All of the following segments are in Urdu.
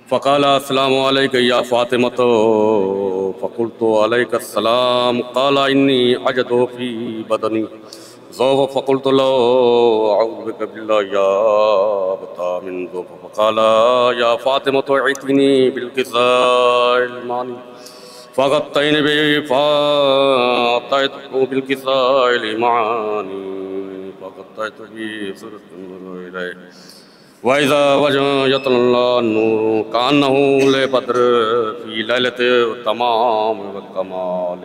فقال السلام عليك يا فاطمة فقلت عليك السلام قال إني أجد في بدني ضعف فقلت له أعوذ بك بالله يا أبتا من ضعف فقال يا فاطمة ائتني بالكساء الماني فغطيني به فأعطيته بالكساء الماني فغطيت به سرت إليه وَإِذَا وَجَهَ اللَّهُ النُّورُ كَأَنَّهُ لَبَدْرٌ فِي لَيْلَةِ التَّمَامِ وَالْكَمَالِ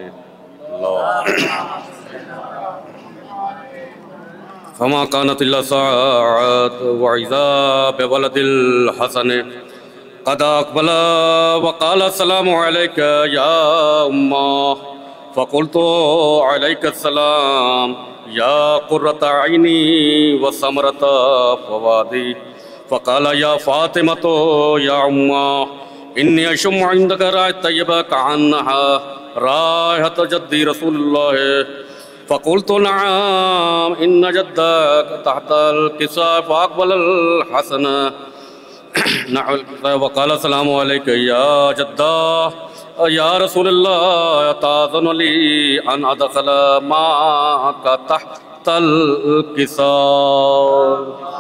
فما كانت إلا ساعات وإذا بولد الحسن قد أقبل وقال السلام عليك يا أمه فقلت عليك السلام يا قرة عيني وثمرة فؤادي فقال يا فاطمة يا أمه إني أشم عندك رائحة طيبة كأنها رائحة جدي رسول الله فقلت نعم إن جدك تحت الكساء فأقبل الحسن نحو الكساء وقال السلام عليك يا جدا يا رسول الله تأذن لي أن أدخل معك تحت الكساء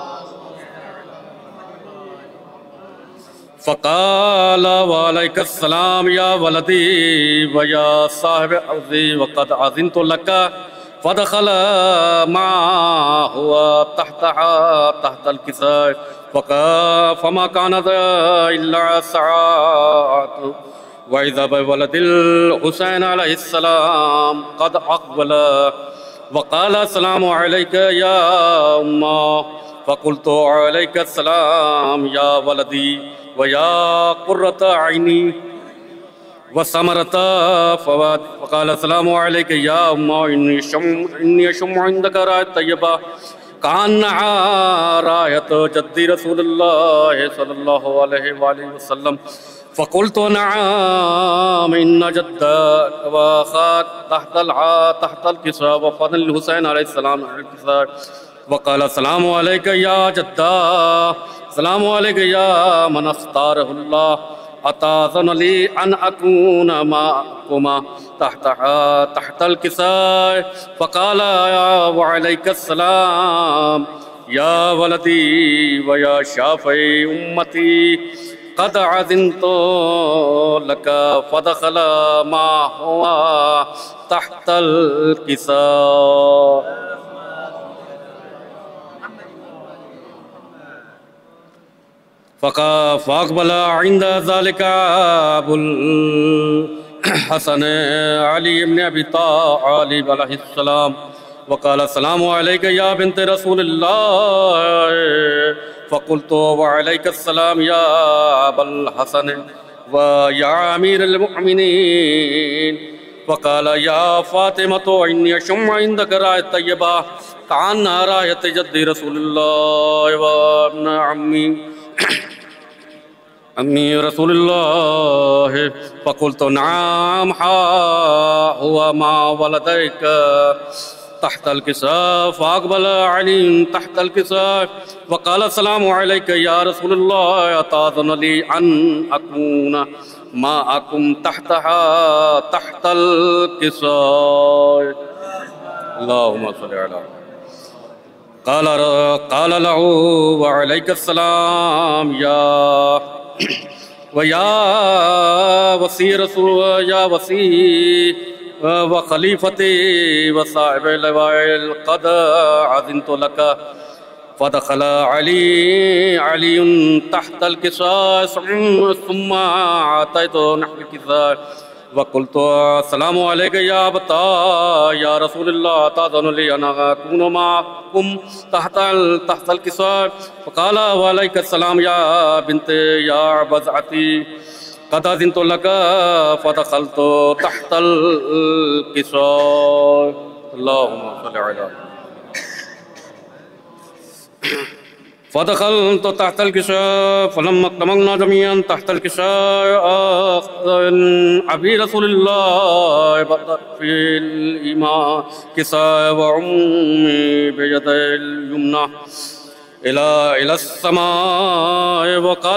فقال وعليك السلام يا ولدي ويا صاحب عرضي وقد أذنت لك فدخل معه تحت الكساء فما كان إلا ساعات وإذا بولد الحسين عليه السلام قد أقبل وقال السلام عليك يا أمه فقلت عليك السلام يا ولدي ويا قرة عيني وثمرة فؤادي فقال السلام عليك يا أمه إني أشم عندك رائحة طيبة كأنها رائحة جدي رسول الله صلى الله عليه وآله وسلم فقلت نعم إن جدك وأخاك تحت الكساء وفضل الحسين عليه السلام على الكساء وقال السلام عليك يا جدا السلام عليك يا من اختاره الله أتأذن لي أن أكون معكما تحت الكساء فقال وعليك السلام يا ولدي ويا شافعي أمتي قد أذنت لك فدخل معه تحت الكساء فأقبل عند ذلك أبو الحسن علي بن أبي طالب عليه السلام وقال السلام عليك يا بنت رسول الله فقلت وعليك السلام يا أبا الحسن ويا أمير المؤمنين فقال يا فاطمة إني أشم عندك رائحة طيبة كأنها رائحة جدي رسول الله وابن عمي رسول الله فقلت نعم هو مع ولديك تحت الكساء فأقبل علي تحت الكساء وقال السلام عليك يا رسول الله أتأذن لي أن أكون معكم تحت الكساء اللهم صل على قال له وعليك السلام يا ويا وصي رسول يا وصي وخليفتي وصاحب اللواء قد أذنت لك فدخل علي تحت الكساء ثم أتيت نحو الكساء وقلت السلام عليك يا أبتا يا رسول الله تأذن لي أن أكون معكم تحت الكساء فقال وعليك السلام يا بنت يا بزعتي قد أذنت لك فدخلت تحت الكساء اللهم صل على فدخلت تحت الكساء فلما اجتمعنا جميعا تحت الكساء أبي رسول الله في الإماء كساء وعمي بيد اليمنى إلى السماء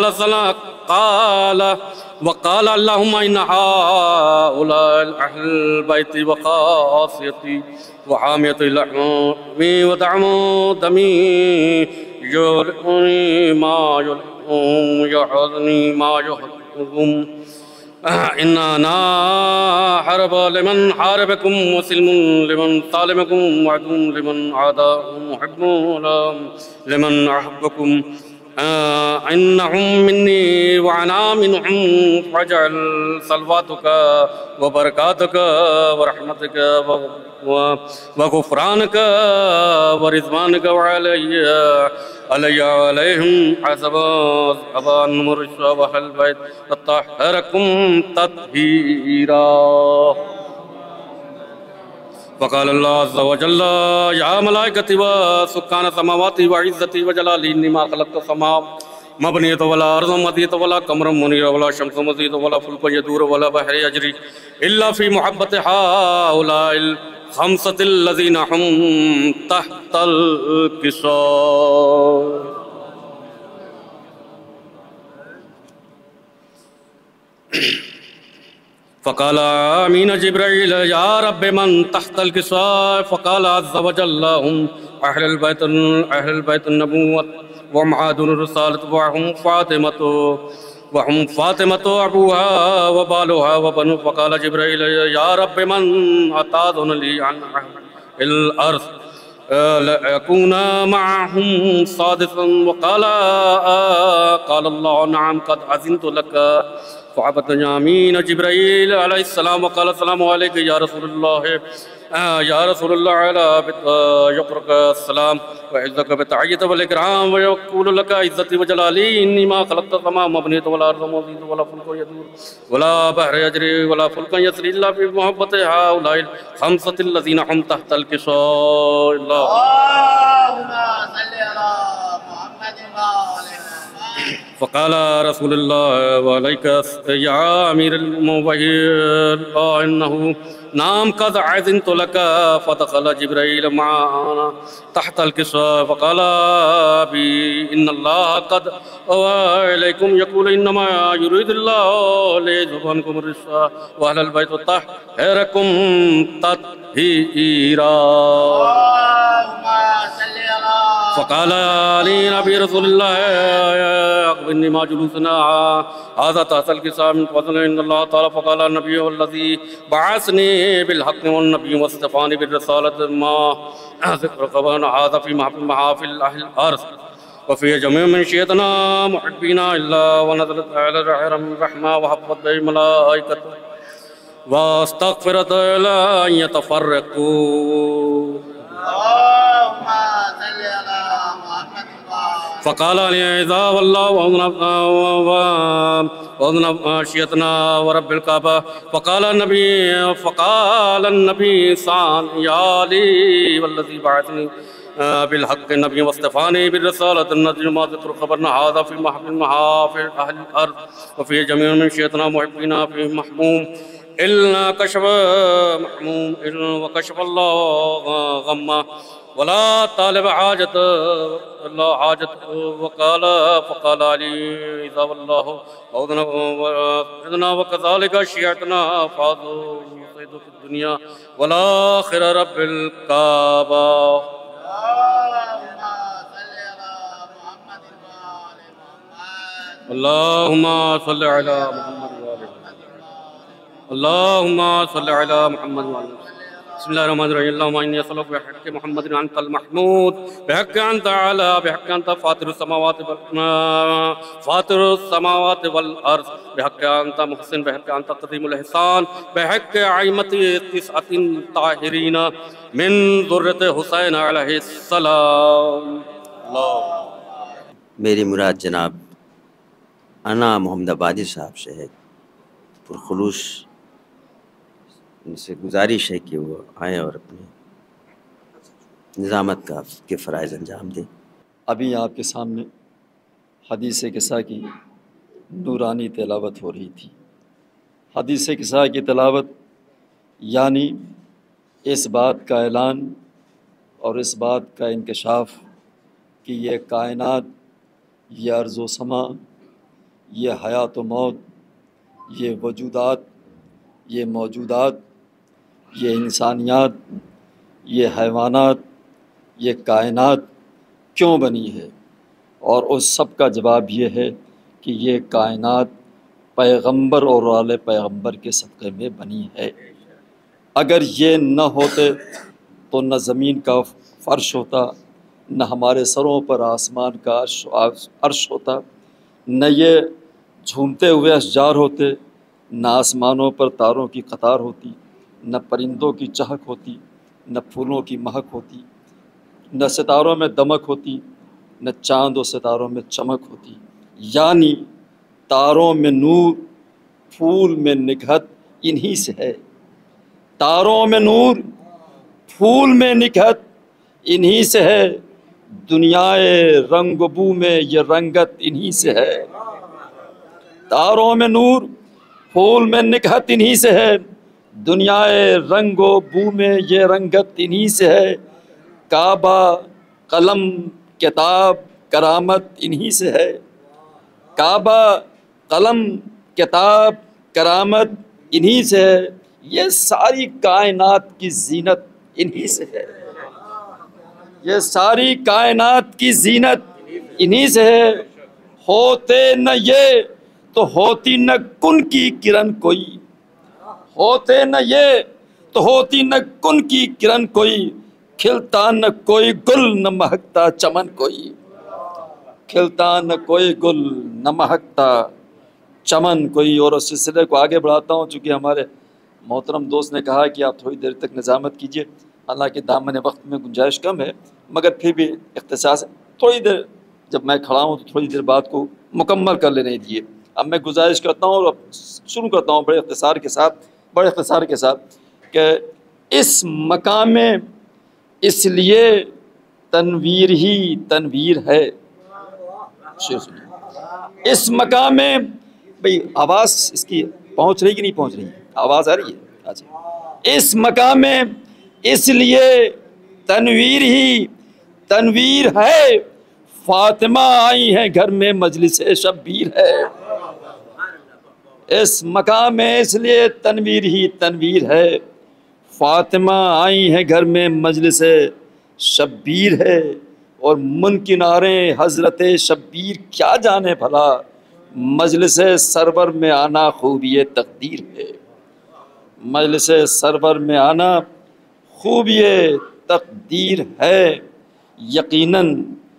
وقال اللهم إن هؤلاء أهل البيت وخاصيتي وحامية لحمي ودعم دمي يرحمني ما يرحم يحزني ما يحزنهم إننا حرب لمن حاربكم وسلم لمن سالمكم وعدو لمن عاداكم محب لمن أحبكم إنهم مني وأنا منهم فاجعل صلواتك وبركاتك ورحمتك وغفرانك ورضوانك عليهم حسب أبان مرشا وأهل البيت تطهركم تطهيرا. فقال الله عز وجل يا ملائكتي وسكان السماوات وعزتي وجلالي إني ما خلقت السماء مبنية ولا أرض مدية ولا قمر منير ولا شمس مزيد ولا فلك يدور ولا بحر يجري إلا في محبة هؤلاء الخمسة الذين هم تحت الكساء. فقال آمين جبرائيل يا رب من تحت الكساء. فقال عز وجل هم أهل البيت النبوة ومعادن الرسالة وهم فاطمة أبوها وبالها وبنو. فقال جبرائيل يا رب من أتاذن لي عن الأرض لأكون معهم صادقا. قال الله نعم قد أذنت لك. فعبدنا آمين جبرائيل عليه السلام وقال السلام عليك يا رسول الله على يقرك السلام وعزك بتعية والإكرام ويقول لك عزتي وجلالي إني ما خلقت السماء مبنية ولا أرض موجود ولا فلك يدور ولا بحر يجري ولا فلك يسري إلا في محبة هؤلاء الخمسة الذين هم تحت الكساء. اللهم صل على محمد وآله. فقال رسول الله وعليك يا أمير المؤمنين إنه نام قد أذنت لك. فدخل جبرائيل معنا تحت الكساء فقال بي إن الله قد أوحى إليكم يقول إنما يريد الله ليذهب عنكم الرجس وأهل البيت ويطهركم تطهيرا. فقال لي نبي رسول الله أخبرني ما جلوسنا هذا تحت الكساء من فضل إن الله تعالى. فقال النبي والذي بعثني بالحق والنبي واصطفاني بالرسالة ما ذكر قبلنا هذا في محافل أهل الأرض وفي جميع من شيطنا محبين إلا ونزلت على الرحمة وحفظت به الملائكة واستغفرت إلى أن يتفرقوا. فقال لي إذا والله وأذن شيطنا ورب الكعبة. فقال النبي صان يا لي والذي بعثني بالحق النبي واصطفاني بالرسالة النجم ما ذكر خبرنا هذا في محافل أهل الأرض وفي جميع من شيطنا محبنا فيه محموم إلا كشف محموم وكشف الله غمه ولا طالب حاجة الله حاجة. فقال علي إذا والله وأذنا وكذلك شيعتنا فاضوا يصيد في الدنيا والآخرة رب الكعبة. اللهم صل على محمد وآله. اللهم صل على محمد وآله. بسم الله الرحمن الرحيم. اللهم إني أسألك بحق محمد أنت المحمود بحق أنت أعلى بحق أنت فاطر السماوات والأرض بحق أنت محسن بحق أنت قديم الإحسان بحق أئمة 9 طاهرين من ذرية حسین علیہ السلام. میری مراد جناب انا محمد آبادی صاحب سے ہے. پرخلوص ان سے گزارش ہے کہ وہ آئیں اور اپنی نظامت کے فرائض انجام دیں. ابھی آپ کے سامنے حدیث قصہ کی نورانی تلاوت ہو رہی تھی. حدیث قصہ کی تلاوت یعنی اس بات کا اعلان اور اس بات کا انکشاف کہ یہ کائنات، یہ ارض و سما، یہ حیات و موت، یہ وجودات، یہ موجودات، یہ انسانیات، یہ حیوانات، یہ کائنات کیوں بنی ہے؟ اور اس سب کا جواب یہ ہے کہ یہ کائنات پیغمبر اور آل پیغمبر کے صدقے میں بنی ہے۔ اگر یہ نہ ہوتے تو نہ زمین کا فرش ہوتا، نہ ہمارے سروں پر آسمان کا عرش ہوتا، نہ یہ جھومتے ہوئے اشجار ہوتے، نہ آسمانوں پر تاروں کی قطار ہوتی، نہ پرندوں کی چہک ہوتی، نہ پھولوں کی مہک ہوتی، نہ ستاروں میں دمک ہوتی، نہ چاند و ستاروں میں چمک ہوتی۔ یعنی تاروں میں نور، پھول میں نکہت انہی سے ہے۔ تاروں میں نور، پھول میں نکہت انہی سے ہے، دنیائے رنگ و بو میں یہ رنگت انہی سے ہے۔ تاروں میں نور، پھول میں نکہت انہی سے ہے، دنیائے رنگ و بو میں یہ رنگت انہی سے ہے۔ کعبہ، قلم، کتاب، کرامت انہی سے ہے۔ کعبہ، قلم، کتاب، کرامت انہی سے ہے، یہ ساری کائنات کی زینت انہی سے ہے۔ یہ ساری کائنات کی زینت انہی سے ہے۔ ہوتے نہ یہ تو ہوتی نہ کن کی کرن کوئی، ہوتے نہ یہ تو ہوتی نہ کن کی کرن کوئی، کھلتا نہ کوئی گل نہ مہکتا چمن کوئی، کھلتا نہ کوئی گل نہ مہکتا چمن کوئی۔ اور اس سلسلے کو آگے بڑھاتا ہوں، چونکہ ہمارے محترم دوست نے کہا کہ آپ تھوڑی دیر تک نظامت کیجئے، حالانکہ دامن وقت میں گنجائش کم ہے، مگر پھر بھی اختصاص تھوڑی دیر جب میں کھڑا ہوں تو تھوڑی دیر بات کو مکمل کر لینے دیے۔ اب میں گزارش کرتا ہوں اور اب شروع کرتا ہوں بڑے اختصار کے ساتھ کہ اس مقام میں اس لیے تنویر ہی تنویر ہے۔ اس مقام میں بھئی آواز اس کی پہنچ رہی کہ نہیں پہنچ رہی؟ آواز آ رہی ہے؟ اچھا، اس مقام میں اس لیے تنویر ہی تنویر ہے، فاطمہ آئی ہیں گھر میں مجلس شبیر ہے۔ اس مقام میں اس لیے تنویر ہی تنویر ہے، فاطمہ آئی ہیں گھر میں مجلس شبیر ہے۔ اور منکناریں حضرت شبیر کیا جانے بھلا، مجلس سرور میں آنا خوبی تقدیر ہے۔ مجلس سرور میں آنا خوبی تقدیر ہے، یقیناً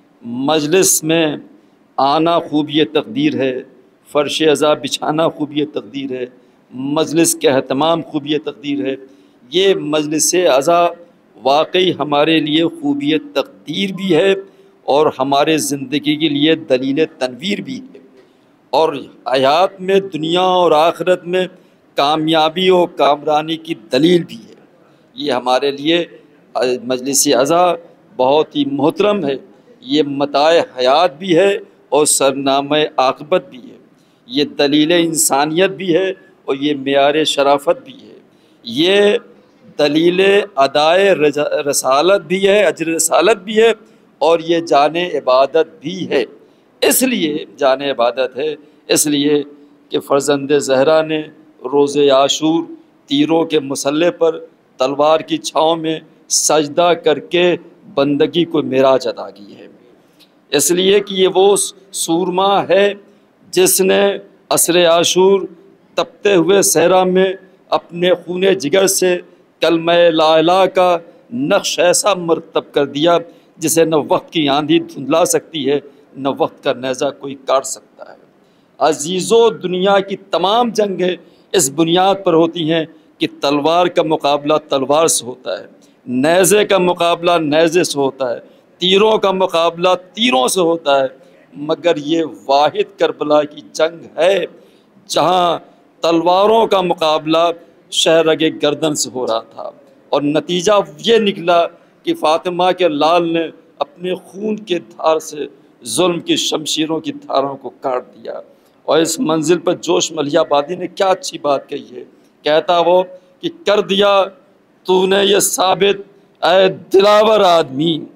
مجلس میں آنا خوبی تقدیر ہے، فرش عزا بچھانا خوبی تقدیر ہے، مجلس کے اہتمام خوبی تقدیر ہے۔ یہ مجلس عزا واقعی ہمارے لیے خوبی تقدیر بھی ہے اور ہمارے زندگی کے لیے دلیل تنویر بھی ہے، اور حیات میں دنیا اور آخرت میں کامیابی و کامرانی کی دلیل بھی ہے۔ یہ ہمارے لیے مجلس عزا بہت ہی محترم ہے، یہ متاع حیات بھی ہے اور سرنامہ عاقبت بھی ہے، یہ دلیل انسانیت بھی ہے اور یہ معیار شرافت بھی ہے، یہ دلیل ادائے رسالت بھی ہے، اجر رسالت بھی ہے، اور یہ جان عبادت بھی ہے۔ اس لیے جان عبادت ہے، اس لیے کہ فرزند زہرا نے روز عاشور تیروں کے مسلح پر تلوار کی چھاؤں میں سجدہ کر کے بندگی کو معراج ادا کی ہے، اس لیے کہ یہ وہ سورما ہے جس نے عصر عاشور تپتے ہوئے صحرا میں اپنے خون جگر سے کلمہ لا الہ کا نقش ایسا مرتب کر دیا جسے نہ وقت کی آندھی دھندلا سکتی ہے، نہ وقت کا نیزہ کوئی کاٹ سکتا ہے۔ عزیزو، دنیا کی تمام جنگیں اس بنیاد پر ہوتی ہیں کہ تلوار کا مقابلہ تلوار سے ہوتا ہے، نیزے کا مقابلہ نیزے سے ہوتا ہے، تیروں کا مقابلہ تیروں سے ہوتا ہے، مگر یہ واحد کربلا کی جنگ ہے جہاں تلواروں کا مقابلہ شہرگ گردن سے ہو رہا تھا، اور نتیجہ یہ نکلا کہ فاطمہ کے لال نے اپنے خون کے دھار سے ظلم کی شمشیروں کی دھاروں کو کاٹ دیا۔ اور اس منزل پر جوش ملیح آبادی نے کیا اچھی بات کہی ہے، کہتا وہ کہ کر دیا تو نے یہ ثابت اے دلاور آدمی،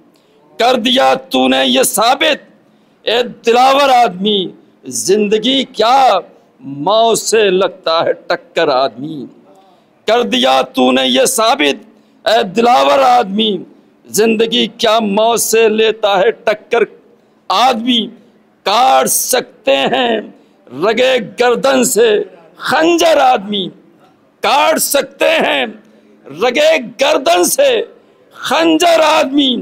کر دیا تو نے یہ ثابت اے دلاور آدمی، زندگی کیا موت سے لگتا ہے ٹکر آدمی۔ کر دیا تو نے یہ ثابت اے دلاور آدمی، زندگی کیا موت سے لیتا ہے ٹکر آدمی۔ کاٹ سکتے ہیں رگے گردن سے خنجر آدمی، کاٹ سکتے ہیں رگے گردن سے خنجر آدمی۔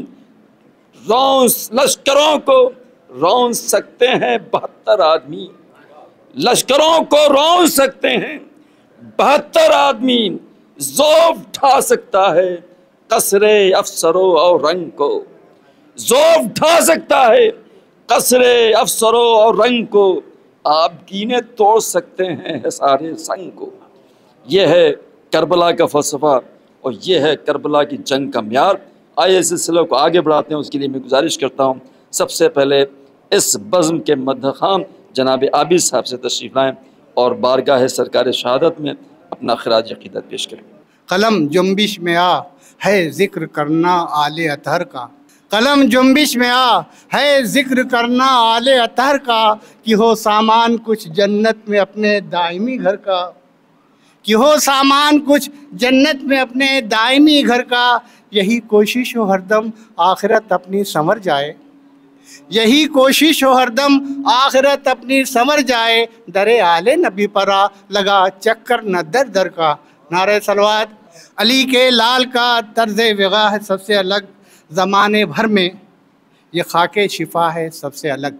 لشکروں کو رون سکتے ہیں 72 آدمی، لشکروں کو رون سکتے ہیں 72 آدمی۔ ذوب ڈھا سکتا ہے قصر افسروں اور رنگ کو، ذوب ڈھا سکتا ہے قصر افسروں اور رنگ کو، آپ گینے توڑ سکتے ہیں سارے سنگ کو۔ یہ ہے کربلا کا فلسفہ اور یہ ہے کربلا کی جنگ کا معیار۔ آئیے اس سلسلے کو آگے بڑھاتے ہیں، اس کے لیے میں گزارش کرتا ہوں سب سے پہلے اس بزم کے مدخام جناب عابد صاحب سے تشریف لائیں اور بارگاہ سرکار شہادت میں اپنا خراج عقیدت پیش کریں۔ قلم جنبش میں آ ہے ذکر کرنا آل اطہر کا، قلم جنبش میں آ ہے ذکر کرنا آل اطہر کا، کہ ہو سامان کچھ جنت میں اپنے دائمی گھر کا، کہ ہو سامان کچھ جنت میں اپنے دائمی گھر کا۔ یہی کوشش ہو ہر دم آخرت اپنی سنور جائے، یہی کوشش ہو ہر دم آخرت اپنی سنور جائے، در آل نبی پرا لگا چکر نہ در در کا۔ نعرہ صلوات۔ علی کے لال کا طرز وغا ہے سب سے الگ، زمانے بھر میں یہ خاک شفا ہے سب سے الگ،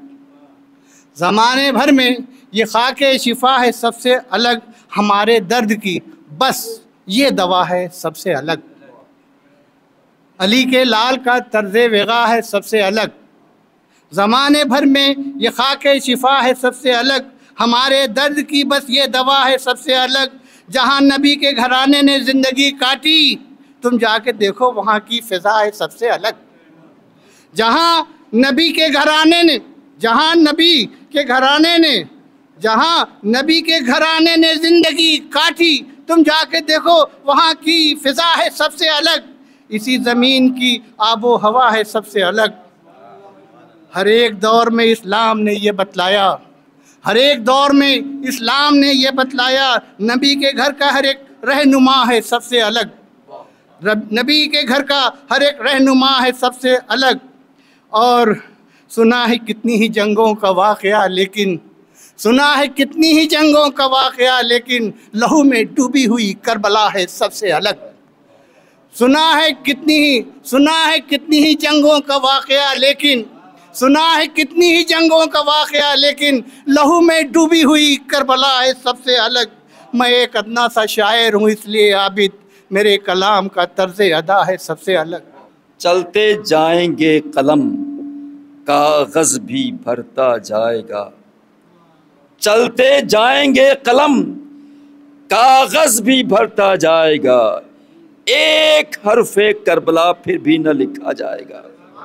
زمانے بھر میں یہ خاک شفا ہے سب سے الگ، ہمارے درد کی بس یہ دوا ہے سب سے الگ۔ علی کے لال کا طرز وغا ہے سب سے الگ، زمانے بھر میں یہ خاک شفا ہے سب سے الگ، ہمارے درد کی بس یہ دوا ہے سب سے الگ۔ جہاں نبی کے گھرانے نے زندگی کاٹی، تم جا کے دیکھو وہاں کی فضا ہے سب سے الگ۔ جہاں نبی کے گھرانے نے، جہاں نبی کے گھرانے نے، جہاں نبی کے گھرانے نے زندگی کاٹی، تم جا کے دیکھو وہاں کی فضا ہے سب سے الگ، اسی زمین کی آب و ہوا ہے سب سے الگ۔ ہر ایک دور میں اسلام نے یہ بتلایا، ہر ایک دور میں اسلام نے یہ بتلایا، نبی کے گھر کا ہر ایک رہنما ہے سب سے الگ، نبی کے گھر کا ہر ایک رہنما ہے سب سے الگ۔ اور سنا ہے کتنی ہی جنگوں کا واقعہ، لیکن سنا ہے کتنی ہی جنگوں کا واقعہ، لیکن لہو میں ڈوبی ہوئی کربلا ہے سب سے الگ۔ سنا ہے کتنی ہی جنگوں کا واقعہ، لیکن سنا ہے کتنی ہی جنگوں کا واقعہ، لیکن لہو میں ڈوبی ہوئی کربلا ہے سب سے الگ۔ میں ایک ادنا سا شاعر ہوں اس لیے عابد، میرے کلام کا طرز ادا ہے سب سے الگ۔ چلتے جائیں گے قلم کاغذ بھی بھرتا جائے گا، چلتے جائیں گے قلم کاغذ بھی بھرتا جائے گا، ایک حرف کربلا پھر بھی نہ لکھا جائے گا۔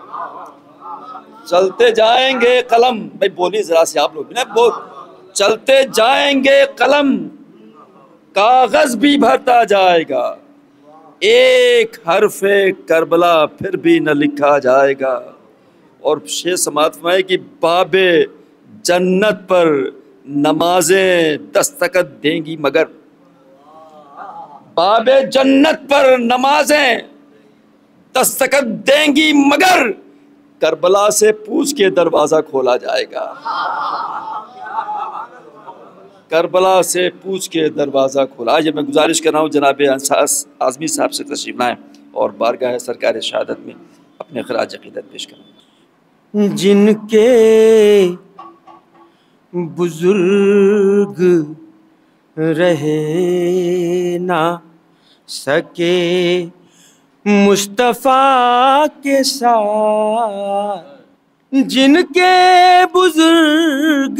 چلتے جائیں گے قلم، بھائی بولی ذرا سے آپ لوگ بھی نا، چلتے جائیں گے قلم کاغذ بھی بھرتا جائے گا، ایک حرف کربلا پھر بھی نہ لکھا جائے گا۔ اور شیخ سماعت فرمائے کہ باب جنت پر نمازیں دستخط دیں گی مگر، باب جنت پر نمازیں دستخط دیں گی مگر، کربلا سے پوچھ کے دروازہ کھولا جائے گا، کربلا سے پوچھ کے دروازہ کھولا۔ آج میں گزارش کر رہا ہوں جناب اعظمی صاحب سے تشریف لائیں اور بارگاہ سرکار شہادت میں اپنے خراج عقیدت پیش کریں۔ جن کے بزرگ رہے نہ سکے مصطفیٰ کے ساتھ، جن کے بزرگ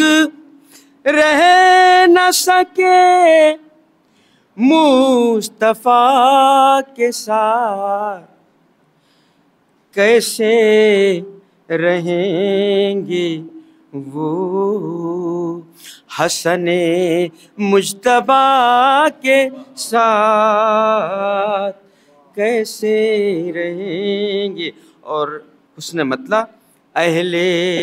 رہ نہ سکے مصطفیٰ کے ساتھ، کیسے رہیں گے وہ حسن مجتبیٰ کے ساتھ، کیسے رہیں گے۔ اور حسن مطلع اہل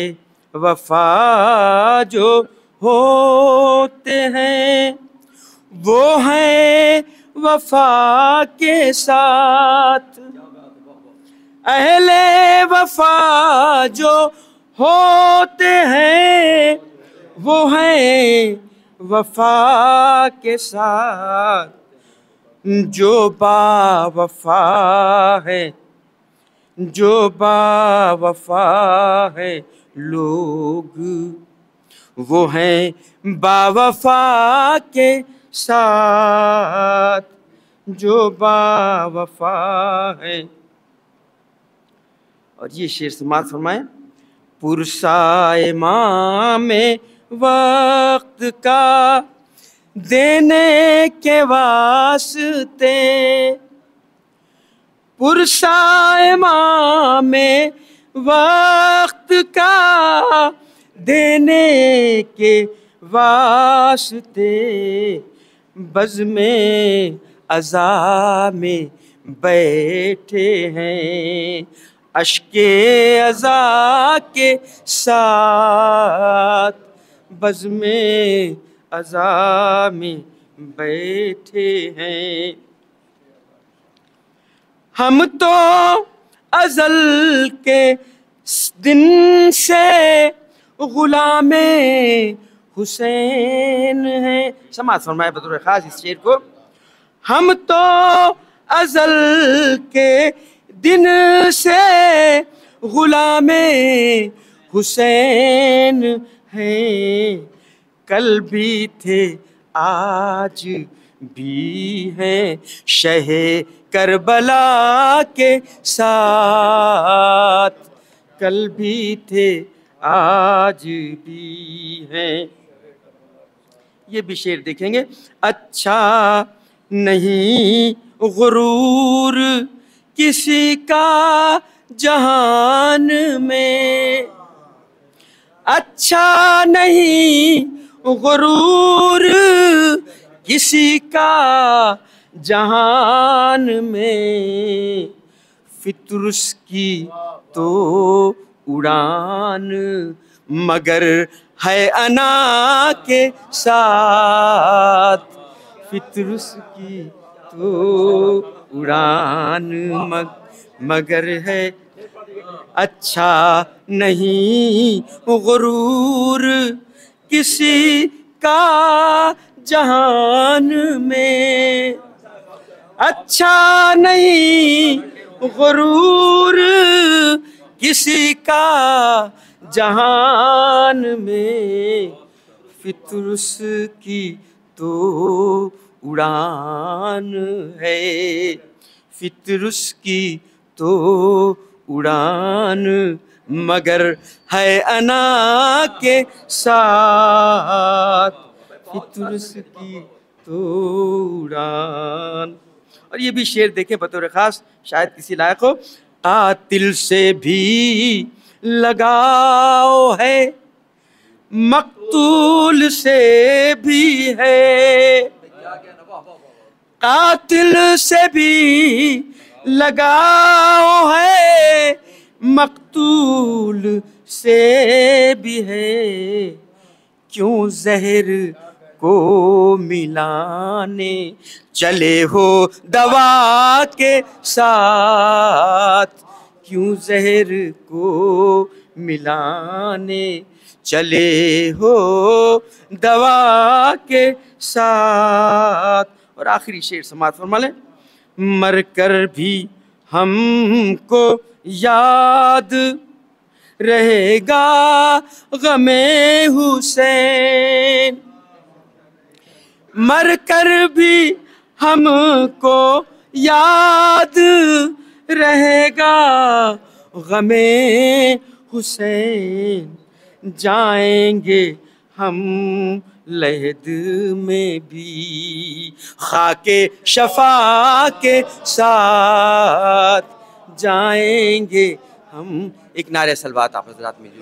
وفا جو ہوتے ہیں وہ ہیں وفا کے ساتھ، اہل وفا جو ہوتے ہیں وہ ہیں وفا کے ساتھ، جو با وفا ہے جو با وفا ہے لوگ وہ ہیں با وفا کے ساتھ، جو با وفا ہے۔ اور یہ شعر سماعت فرمائیں۔ پرسائے امام وقت کا دینے کے واسطے، پرسائے امام وقت کا دینے کے واسطے، بزم عزا میں بیٹھے ہیں اشک عزا کے ساتھ، بزم عزا میں بیٹھے ہیں۔ ہم تو ازل کے دن سے غلام حسین ہیں۔ سماعت فرمائے بطور خاص اس شعر کو۔ ہم تو ازل کے دن سے غلام حسین ہیں، کل بھی تھے آج بھی ہیں شہ کربلا کے ساتھ، کل بھی تھے آج بھی ہیں۔ یہ بھی شعر دیکھیں گے۔ اچھا نہیں غرور کسی کا جہان میں، اچھا نہیں غرور کسی کا جہان میں، فطرس کی تو اڑان مگر ہے انا کے ساتھ، فطرس کی تو اڑان مگر ہے، اچھا نہیں غرور کسی کا جہان میں، اچھا نہیں غرور کسی کا جہان میں، فطرس کی تو اڑان ہے، فطرس کی تو اڑان مگر ہے انا کے ساتھ، فطرس کی تو اڑان۔ اور یہ بھی شعر دیکھیں بطور خاص، شاید کسی لائق ہو۔ قاتل سے بھی لگاؤ ہے مقتول سے بھی ہے، قاتل سے بھی لگاؤ ہے مقتول سے بھی ہے، کیوں زہر کو ملانے چلے ہو دوا کے ساتھ، کیوں زہر کو ملانے چلے ہو دوا کے ساتھ۔ اور آخری شعر سماعت فرما لیں۔ مر کر بھی ہم کو یاد رہے گا غم حسین، مر کر بھی ہم کو یاد رہے گا غم حسین، جائیں گے ہم لحد میں بھی خاک شفا کے ساتھ، جائیں گے ہم۔ ایک نعرہ سلوات آپ حضرات میں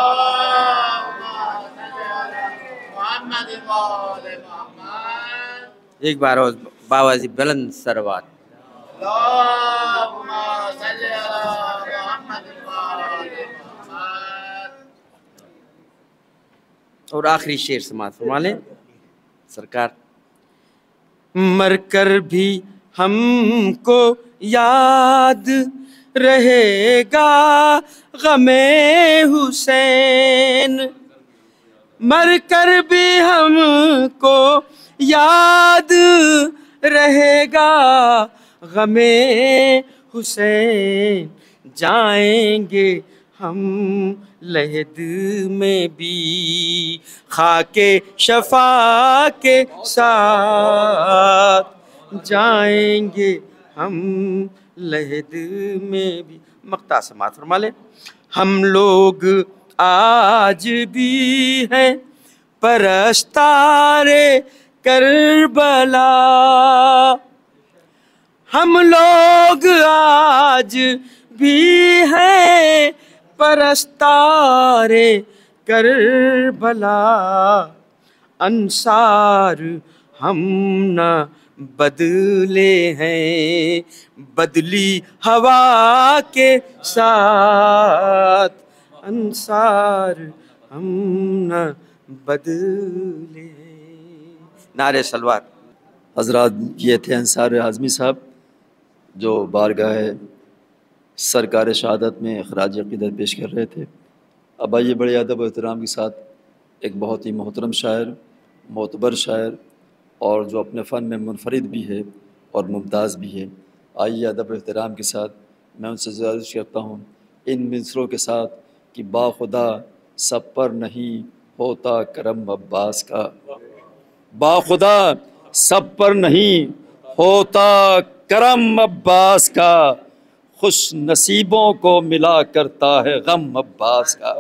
ایک بار اور باوازی بلند سروات۔ اور آخری شعر سماعت فرما لیں سرکار. مر کر بھی ہم کو یاد رہے گا غم حسین، مر کر بھی ہم کو یاد رہے گا غم حسین، جائیں گے ہم لحد میں بھی خاک شفا کے ساتھ، جائیں گے ہم لحد میں بھی. مقطع سماعت فرما لیں. ہم لوگ آج بھی ہیں پرستار کربلا، ہم لوگ آج بھی ہیں پرستار کربلا، انصار ہم نہ بدلے ہیں بدلی ہوا کے ساتھ، انصار ہم نہ بدلے. نعرہ سلوات. حضرات یہ تھے انصار اعظمی صاحب جو بارگاہ سرکار شہادت میں خراج عقیدت پیش کر رہے تھے. اب آئیے بڑے ادب و احترام کے ساتھ ایک بہت ہی محترم شاعر، معتبر شاعر اور جو اپنے فن میں منفرد بھی ہے اور ممتاز بھی ہے، آئیے ادب و احترام کے ساتھ میں ان سے گزارش کرتا ہوں ان مصروں کے ساتھ کہ باخدا سب پر نہیں ہوتا کرم عباس کا، باخدا سب پر نہیں ہوتا کرم عباس کا، خوش نصیبوں کو ملا کرتا ہے غم عباس کا.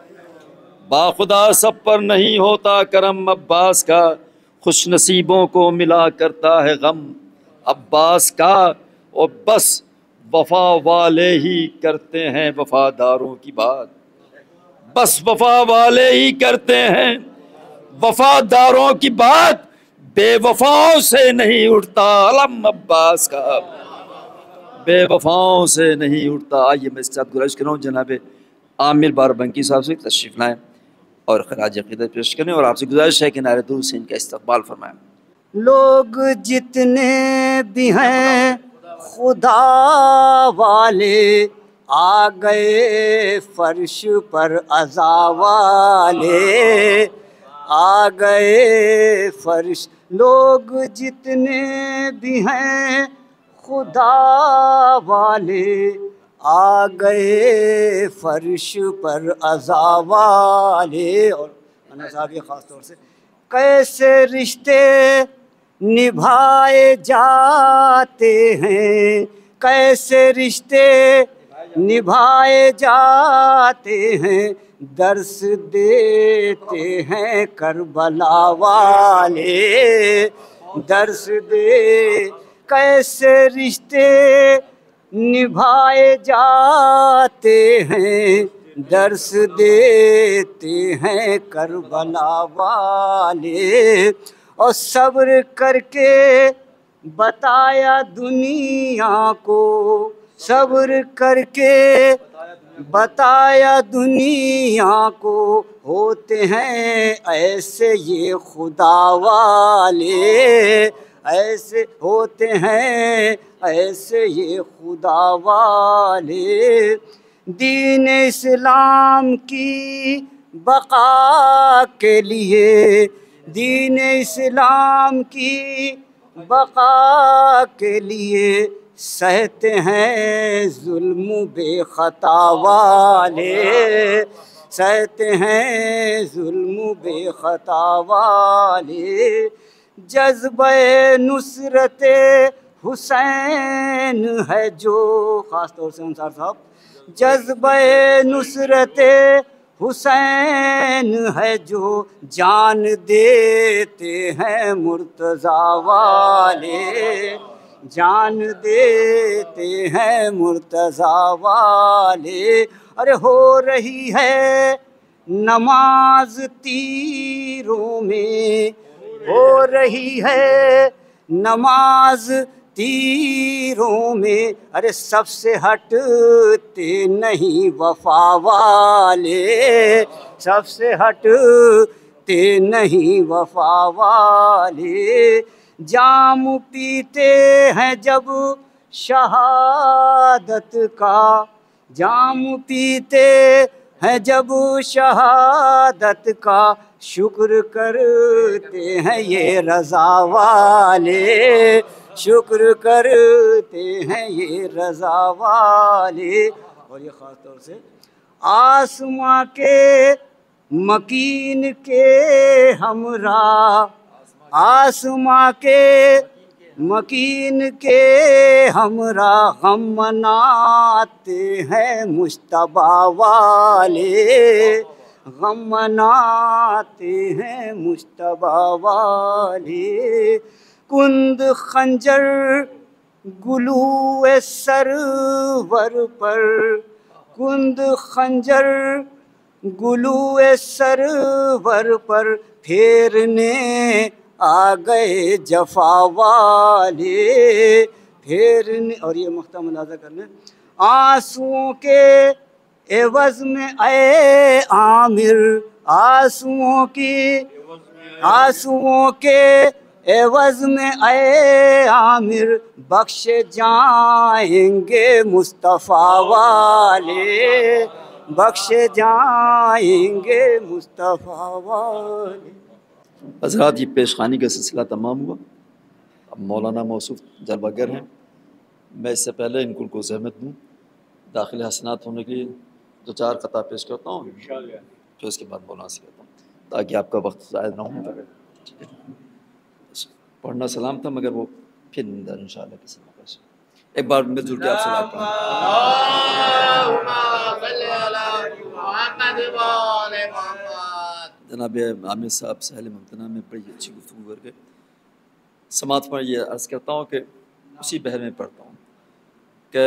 باخدا سب پر نہیں ہوتا کرم عباس کا، خوش نصیبوں کو ملا کرتا ہے غم عباس کا. اور بس وفا والے ہی کرتے ہیں وفاداروں کی بات، بس وفا والے ہی کرتے ہیں وفاداروں کی بات، بے وفاؤں سے نہیں اٹھتا علم عباس کا، بے وفاؤں سے نہیں اٹھتا. آئیے میں اس ساتھ گزارش کر رہا ہوں جناب عامر باربنکی صاحب سے تشریف لائیں اور خراج عقیدت پیش کریں، اور آپ سے گزارش ہے کہ نعرہ درود سے ان کا استقبال فرمائیں. لوگ جتنے بھی ہیں خدا والے آ گئے فرش پر عزا والے، آ گئے فرش. لوگ جتنے بھی ہیں خدا والے آ گئے فرش پر عزا والے. اور انا صاحب یہ خاص طور سے کیسے رشتے نبھائے جاتے ہیں، کیسے رشتے نبھائے جاتے ہیں، درس دیتے ہیں کربلا والے، درس دے. کیسے رشتے نبھائے جاتے ہیں، درس دیتے ہیں کربلا والے. اور صبر کر کے بتایا دنیا کو، صبر کر کے بتایا دنیا کو، ہوتے ہیں ایسے یہ خدا والے، ایسے ہوتے ہیں ایسے یہ خدا والے. دین اسلام کی بقا کے لیے، دین اسلام کی بقا کے لیے سہتے ہیں ظلم بے خطا والے، سہتے ہیں ظلم بے خطا والے. جذبہ نصرت حسین ہے جو، خاص طور سے انصار صاحب، جذبہ نصرت حسین ہے جو، جان دیتے ہیں مرتضیٰ والے، جان دیتے ہیں مرتضیٰ والے. ارے ہو رہی ہے نماز تیروں میں، ہو رہی ہے نماز تیروں میں، ارے سب سے ہٹتے نہیں وفا والے، سب سے ہٹتے رکھتے نہیں وفا والے، جام پیتے ہیں جب شہادت کا، جام پیتے ہیں جب شہادت کا، شکر کرتے ہیں یہ رضا والے، شکر کرتے ہیں یہ رضا والے۔ اور یہ خاص طور سے آسماں کے مکین کے ہمراہ، آسماں کے مکین کے ہمراہ، غم مناتے ہیں مجتبیٰ والے، غم مناتے ہیں مجتبیٰ والے۔ کند خنجر گلو سرور پر، کند خنجر گلو سرور پر، پھیرنے آ گئے جفا والے، پھیرنے۔ اور یہ مقطع ملاحظہ کر لیں، آنسوؤں کے عوض میں اے عامر، آنسوؤں کے عوض میں اے عامر، بخشے جائیں گے مصطفیٰ والے، بخشے جائیں گے مصطفیٰ والے۔ حضرات یہ پیشخانی کا سلسلہ تمام ہوا، اب مولانا موصوف جلوہ گر ہیں، میں اس سے پہلے ان کو زحمت دوں، داخل حسنات ہونے کے لیے 2-4 قطع پیش کرتا ہوں، پھر اس کے بعد مولانا سے کہتا ہوں تاکہ آپ کا وقت ضائع نہ ہو۔ پڑھنا سلام تھا مگر وہ پھر انشاءاللہ کسی موقع سے ایک بار مل جل کے آپ سلام پڑھیں۔ جناب عامر صاحب سہل ممتنع میں بڑی اچھی گفتگو کر کے سماعت پر یہ عرض کرتا ہوں کہ اسی بحر میں پڑھتا ہوں کہ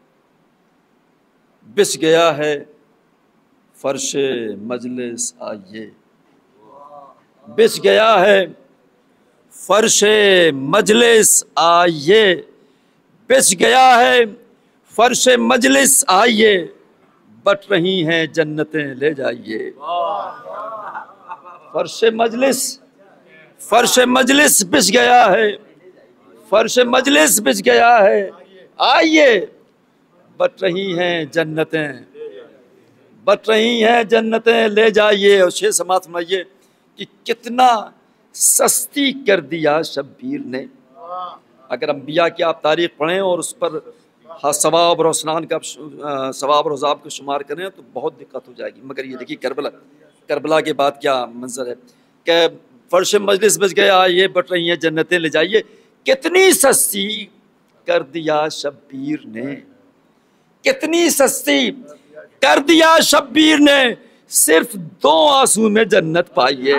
بچھ گیا ہے فرش مجلس آئیے، بچھ گیا ہے فرش مجلس آئیے، بچھ گیا ہے فرش مجلس آئیے، بٹ رہی ہیں جنتیں لے جائیے۔ فرش مجلس بچھ گیا ہے، فرش مجلس بچھ گیا ہے، آئیے بٹ رہی ہیں جنتیں، بٹ رہی ہیں جنتیں لے جائیے۔ اور شیخ سماعت فرمائیے کہ کتنا سستی کر دیا شبیر نے۔ اگر انبیاء کی آپ تاریخ پڑھیں اور اس پر ثواب اور حسنان کا ثواب اور عذاب کو شمار کریں تو بہت دقت ہو جائے گی، مگر یہ دیکھیے کربلا کے بعد کیا منظر ہے کہ فرش مجلس بچ گیا یہ بٹ رہی ہیں جنتیں لے جائیے، کتنی سستی کر دیا شبیر نے، کتنی سستی کر دیا شبیر نے، صرف 2 آنسو میں جنت پائیے۔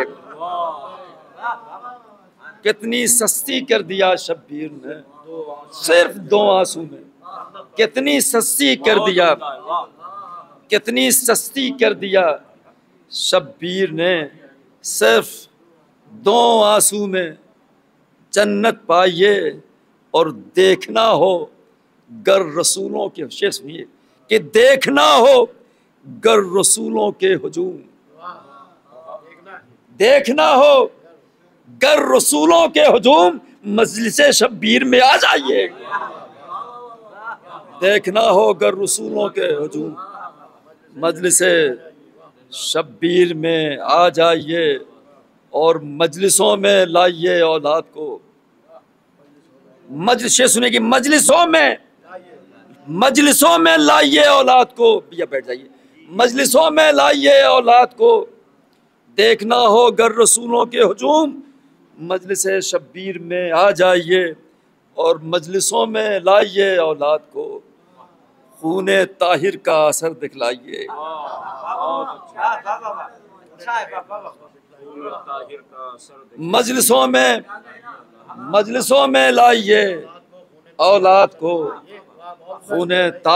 کتنی سستی کر دیا شبیر نے، صرف 2 آنسو میں، کتنی سستی کر دیا، کتنی سستی کر دیا شبیر نے، صرف 2 آنسو میں جنت پائیے۔ اور دیکھنا ہو گر رسولوں کے، شیخ سنیے کہ دیکھنا ہو گر رسولوں کے ہجوم، دیکھنا ہو گر رسولوں کے ہجوم، مجلس شبیر میں آ جائیے۔ دیکھنا ہو گر رسولوں کے ہجوم، مجلس شبیر میں آ جائیے، اور مجلسوں میں لائیے اولاد کو، مجلس سنے کی مجلسوں میں لائیے اولاد کو، یا بیٹھ جائیے، مجلسوں میں لائیے اولاد کو، دیکھنا ہو گر رسولوں کے ہجوم، مجلس شبیر میں آ جائیے، اور مجلسوں میں لائیے اولاد کو، خون طاہر کا اثر دکھلائیے۔ مجلسوں میں لائیے اولاد کو، خون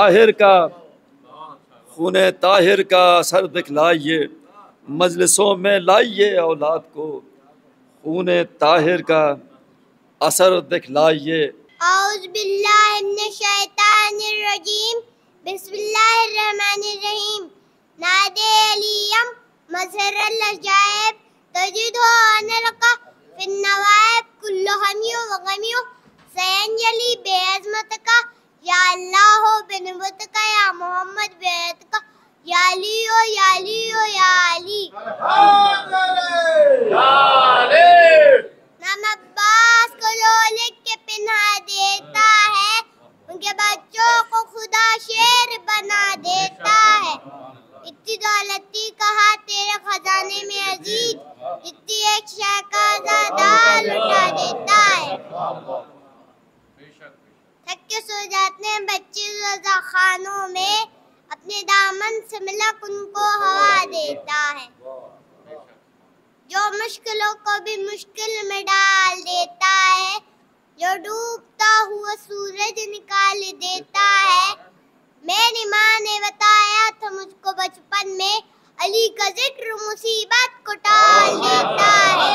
طاہر کا اثر دکھلائیے، مجلسوں میں لائیے اولاد کو، خون طاہر کا اثر دکھلائیے۔ اعوذ باللہ من الشیطان الرجیم، بسم اللہ الرحمن الرحیم۔ نادے علیم مظہر العجائب، تجده أنلك في النوائب كل همي وغمي سينجلي بعظمتك يا الله بنبوتك يا محمد بيتك يا علي يا علي يا علي نام عباس کو جو لکھ کے پہنا دیتا ہے ان کے بچوں کو خدا شیر بنا دیتا ہے. اتنی دولتی کہا تیرے خزانے میں عزیز اتنی ایک شہزادہ لٹا دیتا ہے. تھک کے سو جاتے ہیں بچے رضا خانوں میں اپنے دامن سے ملک ان کو ہوا دیتا ہے. جو مشکلوں کو بھی مشکل میں ڈال دیتا ہے جو ڈوبتا ہوا سورج نکال دیتا ہے. میری ماں نے بتایا تھا مجھ کو بچپن میں علی کا ذکر مصیبت کو ٹال دیتا ہے.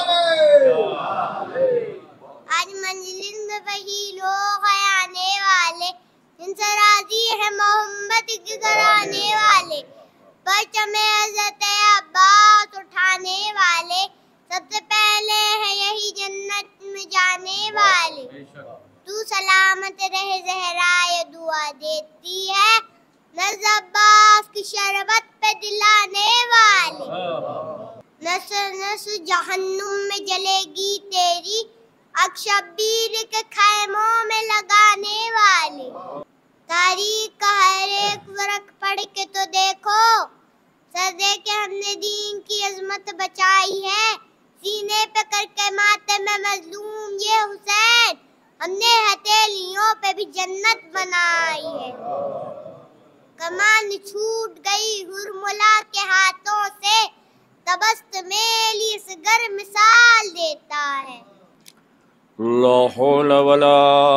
آج منزل میں وہی لوگ ہیں آنے والے جن سے راضی ہے محمد کے گھرانے والے. پرچم حضرت عباس اٹھانے والے سب سے پہلے ہیں یہی جنت میں جانے والے. تو سلامت رہے زہرا یہ دعا دیتی ہے نزل عباس کی شربت پہ دلانے والے. نس نس جہنم میں جلے گی تیری آگ شبیر کے خیموں میں لگانے والے. تاریخ کا ہر ایک ورق پڑھ کے تو دیکھو سر دے کے ہم نے دین کی عظمت بچائی ہے. سینے پہ کر کے ماتم مظلوم یہ حسین ہم نے ہتھیلیوں پہ بھی جنت بنائی ہے. کمان چھوٹ گئی ہرملا کے ہاتھوں سے تبست میلی اصغر مثال دیتا ہے. لا حول ولا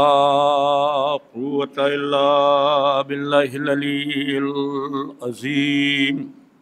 قوة إلا بالله العلي العظيم.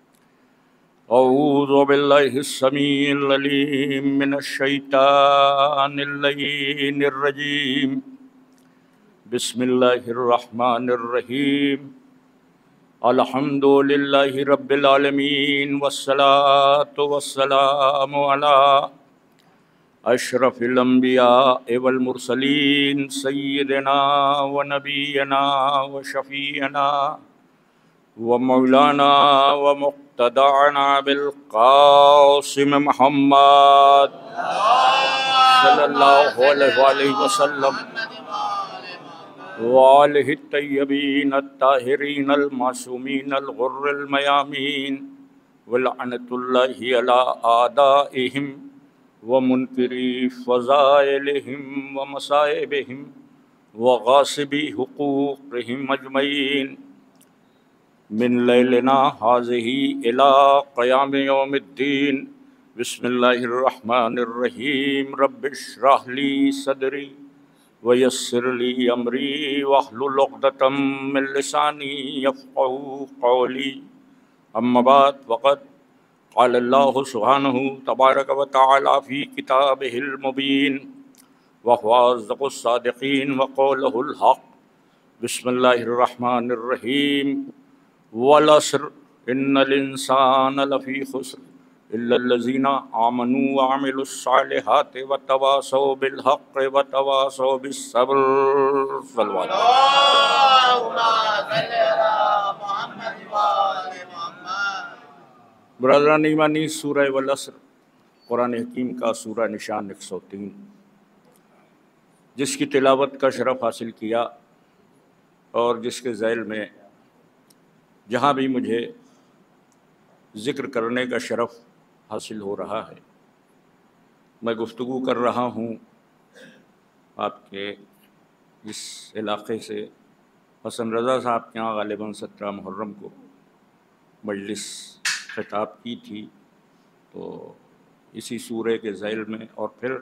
أعوذ بالله السميع العليم من الشيطان اللعين الرجيم. بسم الله الرحمن الرحيم. الحمد لله رب العالمين والصلاة والسلام على اشرف الانبیاء والمرسلین سیدنا و نبینا و شفیعنا و مولانا و مقتدعنا بالقاسم محمد صلی اللہ علیہ وآلہ وسلم وآلہ الطیبین الطاہرین المعصومین الغر المیامین ولعنت اللہ علی اعدائہم ومنکری فضائلہم ومصائبہم وغاصبی حقوقہم اجمعین من لیلنا ھذہ الی قیام یوم الدین. بسم اللہ الرحمن الرحیم. رب اشرح لی صدری ویسر لی امری واحلل عقدۃ من لسانی یفقہوا قولی. اما بعد وقد قال اللہ سبحانہ تبارک و تعالی فی کتابہ المبین وهو اصدق الصادقین وقولہ الحق. بسم اللہ الرحمن الرحیم. والعصر ان الانسان لفی خسر الا الذین آمنوا وعملوا الصالحات وتواصوا بالحق وتواصوا بالصبر. صلوات اللہم صلی علی محمد وآل محمد. برادران ایمانی، سورہ والعصر قرآن حکیم کا سورہ نشان 103 جس کی تلاوت کا شرف حاصل کیا اور جس کے ذیل میں جہاں بھی مجھے ذکر کرنے کا شرف حاصل ہو رہا ہے میں گفتگو کر رہا ہوں آپ کے اس علاقے سے. حسن رضا صاحب کے یہاں غالباً 17 محرم کو مجلس خطاب کی تھی تو اسی سورے کے ذیل میں اور پھر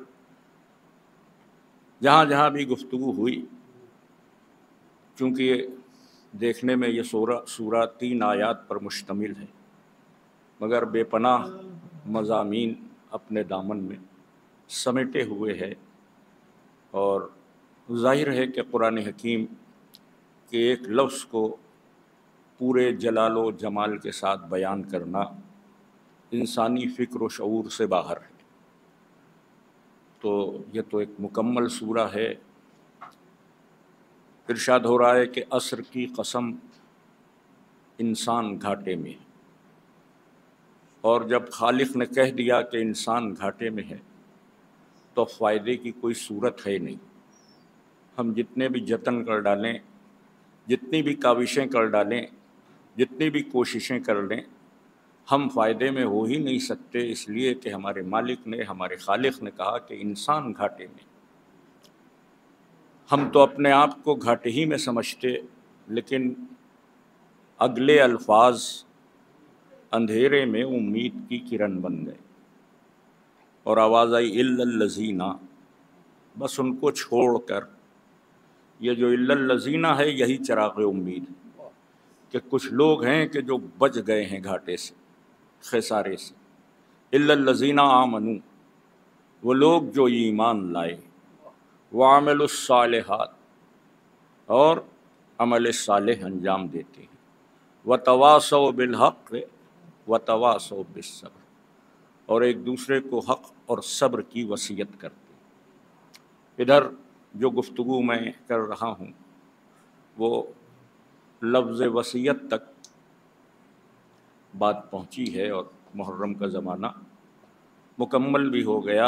جہاں جہاں بھی گفتگو ہوئی چونکہ دیکھنے میں یہ سورہ 3 آیات پر مشتمل ہے مگر بے پناہ مضامین اپنے دامن میں سمیٹے ہوئے ہے اور ظاہر ہے کہ قرآن حکیم کے ایک لفظ کو پورے جلال و جمال کے ساتھ بیان کرنا انسانی فکر و شعور سے باہر ہے۔ تو یہ تو ایک مکمل سورہ ہے۔ ارشاد ہو رہا ہے کہ عصر کی قسم انسان گھاٹے میں ہے، اور جب خالق نے کہہ دیا کہ انسان گھاٹے میں ہے تو فائدے کی کوئی صورت ہے نہیں۔ ہم جتنے بھی جتن کر ڈالیں، جتنی بھی کاوشیں کر ڈالیں، جتنی بھی کوششیں کر لیں، ہم فائدے میں ہو ہی نہیں سکتے، اس لیے کہ ہمارے مالک نے، ہمارے خالق نے کہا کہ انسان گھاٹے میں۔ ہم تو اپنے آپ کو گھاٹے ہی میں سمجھتے، لیکن اگلے الفاظ اندھیرے میں امید کی کرن بن گئے، اور آواز آئی الا الذین، بس ان کو چھوڑ کر۔ یہ جو الا الذین ہے یہی چراغ امید ہے کہ کچھ لوگ ہیں کہ جو بچ گئے ہیں گھاٹے سے، خسارے سے۔ الا الذین آمنوا، وہ لوگ جو ایمان لائے، وعملوا الصالحات، اور عمل صالح انجام دیتے ہیں، وتواصوا بالحق وتواصوا بالصبر، اور ایک دوسرے کو حق اور صبر کی وصیت کرتے ہیں۔ ادھر جو گفتگو میں کر رہا ہوں وہ لفظ وصیت تک بات پہنچی ہے، اور محرم کا زمانہ مکمل بھی ہو گیا۔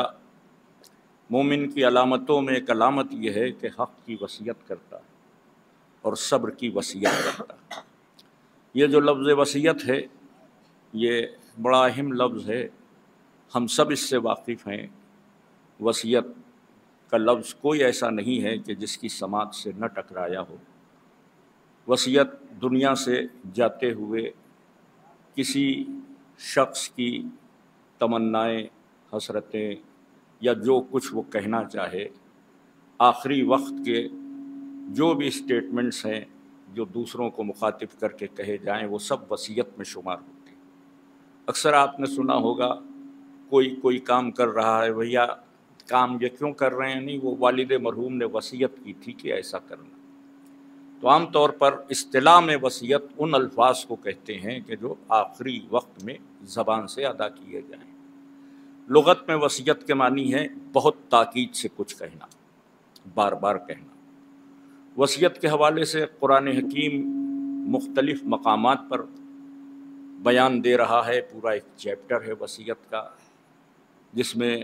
مومن کی علامتوں میں ایک علامت یہ ہے کہ حق کی وصیت کرتا ہے اور صبر کی وصیت کرتا ہے۔ یہ جو لفظ وصیت ہے یہ بڑا اہم لفظ ہے، ہم سب اس سے واقف ہیں۔ وصیت کا لفظ کوئی ایسا نہیں ہے کہ جس کی سماعت سے نہ ٹکرایا ہو۔ وصیت دنیا سے جاتے ہوئے کسی شخص کی تمنائیں، حسرتیں، یا جو کچھ وہ کہنا چاہے، آخری وقت کے جو بھی اسٹیٹمنٹس ہیں جو دوسروں کو مخاطب کر کے کہے جائیں، وہ سب وصیت میں شمار ہوتے ہیں۔ اکثر آپ نے سنا ہوگا کوئی کام کر رہا ہے، بھیا کام یہ کیوں کر رہے ہیں؟ نہیں، وہ والد مرحوم نے وصیت کی تھی کہ ایسا کرنا۔ تو عام طور پر اصطلاح میں وصیت ان الفاظ کو کہتے ہیں کہ جو آخری وقت میں زبان سے ادا کیے جائیں۔ لغت میں وصیت کے معنی ہے بہت تاکید سے کچھ کہنا، بار بار کہنا۔ وصیت کے حوالے سے قرآن حکیم مختلف مقامات پر بیان دے رہا ہے، پورا ایک چیپٹر ہے وصیت کا، جس میں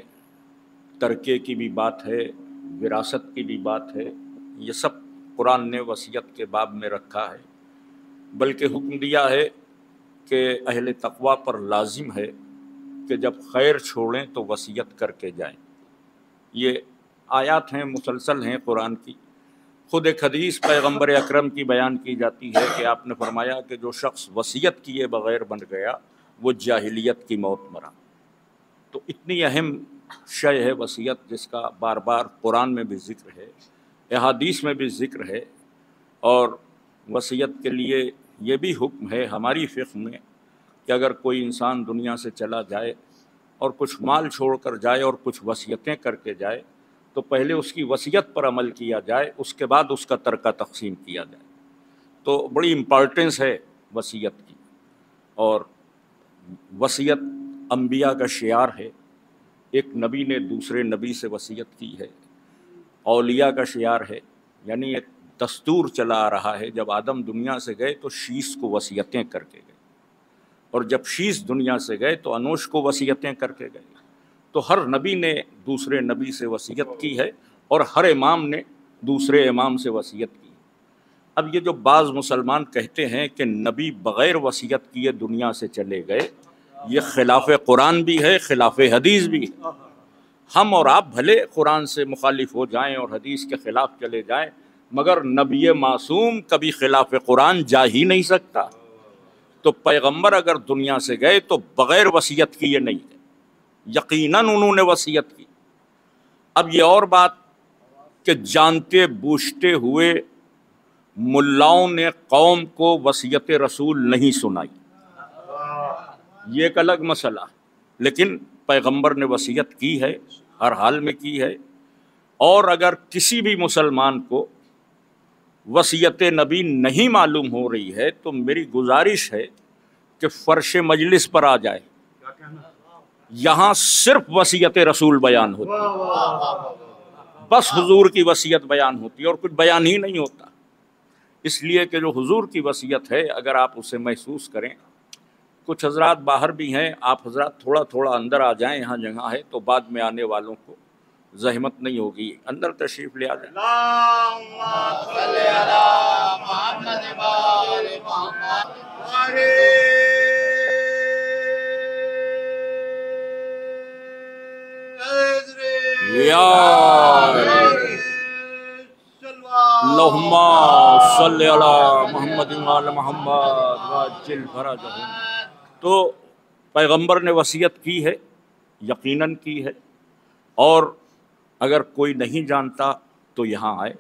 ترکے کی بھی بات ہے، وراثت کی بھی بات ہے۔ یہ سب قرآن نے وصیت کے باب میں رکھا ہے، بلکہ حکم دیا ہے کہ اہل تقویٰ پر لازم ہے کہ جب خیر چھوڑیں تو وصیت کر کے جائیں۔ یہ آیات ہیں، مسلسل ہیں قرآن کی۔ خود ایک حدیث پیغمبر اکرم کی بیان کی جاتی ہے کہ آپ نے فرمایا کہ جو شخص وصیت کیے بغیر بن گیا وہ جاہلیت کی موت مرا۔ تو اتنی اہم شے ہے وصیت، جس کا بار بار قرآن میں بھی ذکر ہے، احادیث میں بھی ذکر ہے۔ اور وصیت کے لیے یہ بھی حکم ہے ہماری فقہ میں کہ اگر کوئی انسان دنیا سے چلا جائے اور کچھ مال چھوڑ کر جائے اور کچھ وصیتیں کر کے جائے تو پہلے اس کی وصیت پر عمل کیا جائے، اس کے بعد اس کا ترکہ تقسیم کیا جائے۔ تو بڑی امپارٹنس ہے وصیت کی، اور وصیت انبیاء کا شعار ہے۔ ایک نبی نے دوسرے نبی سے وصیت کی ہے، اولیاء کا شعار ہے، یعنی ایک دستور چلا آ رہا ہے۔ جب آدم دنیا سے گئے تو شیش کو وصیتیں کر کے گئے، اور جب شیش دنیا سے گئے تو انوش کو وصیتیں کر کے گئے۔ تو ہر نبی نے دوسرے نبی سے وصیت کی ہے، اور ہر امام نے دوسرے امام سے وصیت کی۔ اب یہ جو بعض مسلمان کہتے ہیں کہ نبی بغیر وصیت کیے دنیا سے چلے گئے، یہ خلاف قرآن بھی ہے، خلاف حدیث بھی ہے۔ ہم اور آپ بھلے قرآن سے مخالف ہو جائیں اور حدیث کے خلاف چلے جائیں، مگر نبی معصوم کبھی خلاف قرآن جا ہی نہیں سکتا۔ تو پیغمبر اگر دنیا سے گئے تو بغیر وصیت کیے نہیں گئے، یقیناً انہوں نے وصیت کی۔ اب یہ اور بات کہ جانتے بوجھتے ہوئے ملاؤں نے قوم کو وصیت رسول نہیں سنائی، یہ ایک الگ مسئلہ، لیکن پیغمبر نے وصیت کی ہے، ہر حال میں کی ہے۔ اور اگر کسی بھی مسلمان کو وصیت نبی نہیں معلوم ہو رہی ہے تو میری گزارش ہے کہ فرش مجلس پر آ جائے یہاں صرف وصیت رسول بیان ہوتی ہے، بس حضور کی وصیت بیان ہوتی ہے اور کچھ بیان ہی نہیں ہوتا، اس لیے کہ جو حضور کی وصیت ہے اگر آپ اسے محسوس کریں، کچھ حضرات باہر بھی ہیں، آپ حضرات تھوڑا تھوڑا اندر آ جائیں، یہاں جگہ ہے تو بعد میں آنے والوں کو زحمت نہیں ہوگی، اندر تشریف لے آ جائیں۔ اللهم صل على محمد وآل محمد یا اللہم صلی علی محمد وآل محمد وعجل فرجہم۔ تو پیغمبر نے وصیت کی ہے، یقیناً کی ہے، اور اگر کوئی نہیں جانتا تو یہاں آئے۔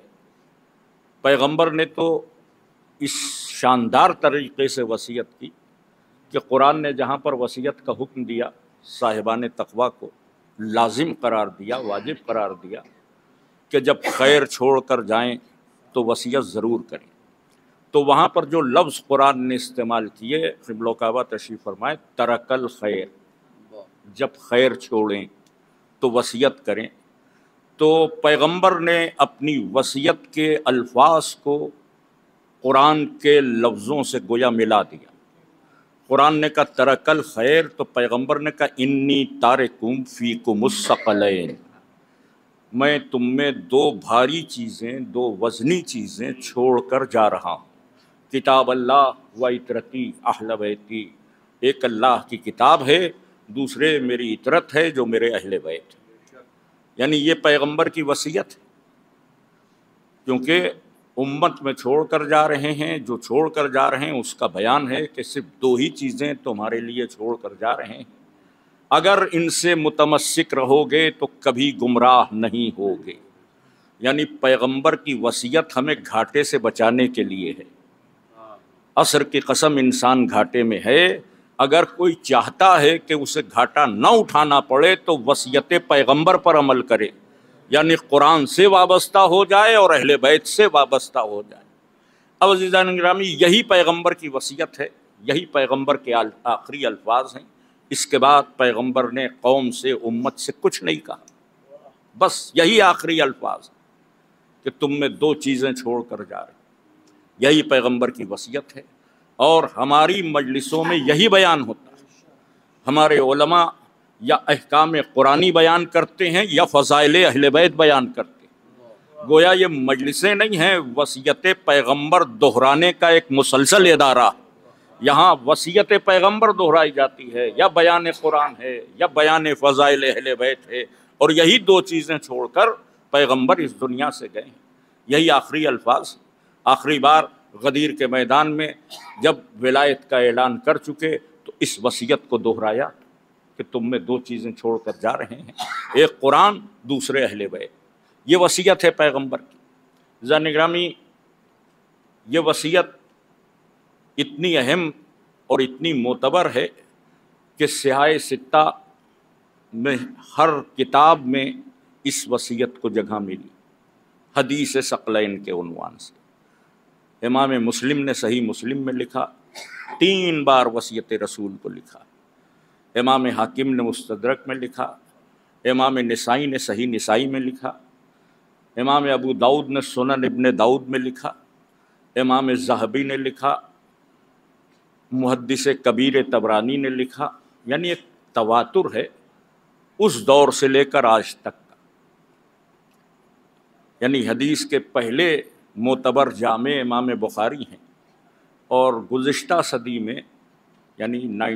پیغمبر نے تو اس شاندار طریقے سے وصیت کی کہ قرآن نے جہاں پر وصیت کا حکم دیا، صاحبان تقویٰ کو لازم قرار دیا، واجب قرار دیا کہ جب خیر چھوڑ کر جائیں تو وصیت ضرور کریں، تو وہاں پر جو لفظ قرآن نے استعمال کیے، قبلہ کعبہ تشریف فرمائے، ترک الخیر، جب خیر چھوڑیں تو وصیت کریں۔ تو پیغمبر نے اپنی وصیت کے الفاظ کو قرآن کے لفظوں سے گویا ملا دیا۔ قرآن نے کہا ترک الخیر، تو پیغمبر نے کہا انی تارکم فیکم الثقلین، میں تم میں دو بھاری چیزیں، دو وزنی چیزیں چھوڑ کر جا رہا ہوں، کتاب اللہ و عطرتی اہل بیتی، ایک اللہ کی کتاب ہے، دوسرے میری عطرت ہے جو میرے اہل بیت ہے۔ یعنی یہ پیغمبر کی وصیت ہے، کیونکہ امت میں چھوڑ کر جا رہے ہیں، جو چھوڑ کر جا رہے ہیں اس کا بیان ہے کہ صرف دو ہی چیزیں تمہارے لیے چھوڑ کر جا رہے ہیں، اگر ان سے متمسک رہو گے تو کبھی گمراہ نہیں ہوگے۔ یعنی پیغمبر کی وصیت ہمیں گھاٹے سے بچانے کے لیے ہے۔ عصر کی قسم، انسان گھاٹے میں ہے، اگر کوئی چاہتا ہے کہ اسے گھاٹا نہ اٹھانا پڑے تو وصیت پیغمبر پر عمل کرے، یعنی قرآن سے وابستہ ہو جائے اور اہل بیت سے وابستہ ہو جائے۔ اب عزیزان گرامی، یہی پیغمبر کی وصیت ہے، یہی پیغمبر کے آخری الفاظ ہیں۔ اس کے بعد پیغمبر نے قوم سے، امت سے کچھ نہیں کہا، بس یہی آخری الفاظ کہ تم میں دو چیزیں چھوڑ کر جا رہے، یہی پیغمبر کی وصیت ہے، اور ہماری مجلسوں میں یہی بیان ہوتا ہے۔ ہمارے علماء یا احکام قرآنی بیان کرتے ہیں یا فضائل اہل بیت بیان کرتے ہیں، گویا یہ مجلسیں نہیں ہیں، وصیت پیغمبر دہرانے کا ایک مسلسل ادارہ، یہاں وصیت پیغمبر دہرائی جاتی ہے، یا بیان قرآن ہے یا بیان فضائل اہل بیت ہے، اور یہی دو چیزیں چھوڑ کر پیغمبر اس دنیا سے گئے ہیں۔ یہی آخری الفاظ، آخری بار غدیر کے میدان میں جب ولایت کا اعلان کر چکے تو اس وصیت کو دہرایا کہ تم میں دو چیزیں چھوڑ کر جا رہے ہیں، ایک قرآن، دوسرے اہل بیت۔ یہ وصیت ہے پیغمبر کی۔ عزیزان گرامی، یہ وصیت اتنی اہم اور اتنی معتبر ہے کہ سیاہ ستہ میں ہر کتاب میں اس وصیت کو جگہ ملی، حدیث ثقلین کے عنوان سے۔ امام مسلم نے صحیح مسلم میں لکھا، 3 بار وصیت رسول کو لکھا۔ امام حاکم نے مستدرک میں لکھا، امام نسائی نے صحیح نسائی میں لکھا، امام ابو داؤد نے سنن ابن داؤد میں لکھا، امام ذہبی نے لکھا، محدث کبیر طبرانی نے لکھا۔ یعنی ایک تواتر ہے اس دور سے لے کر آج تک کا۔ یعنی حدیث کے پہلے معتبر جامع امام بخاری ہیں، اور گزشتہ صدی میں یعنی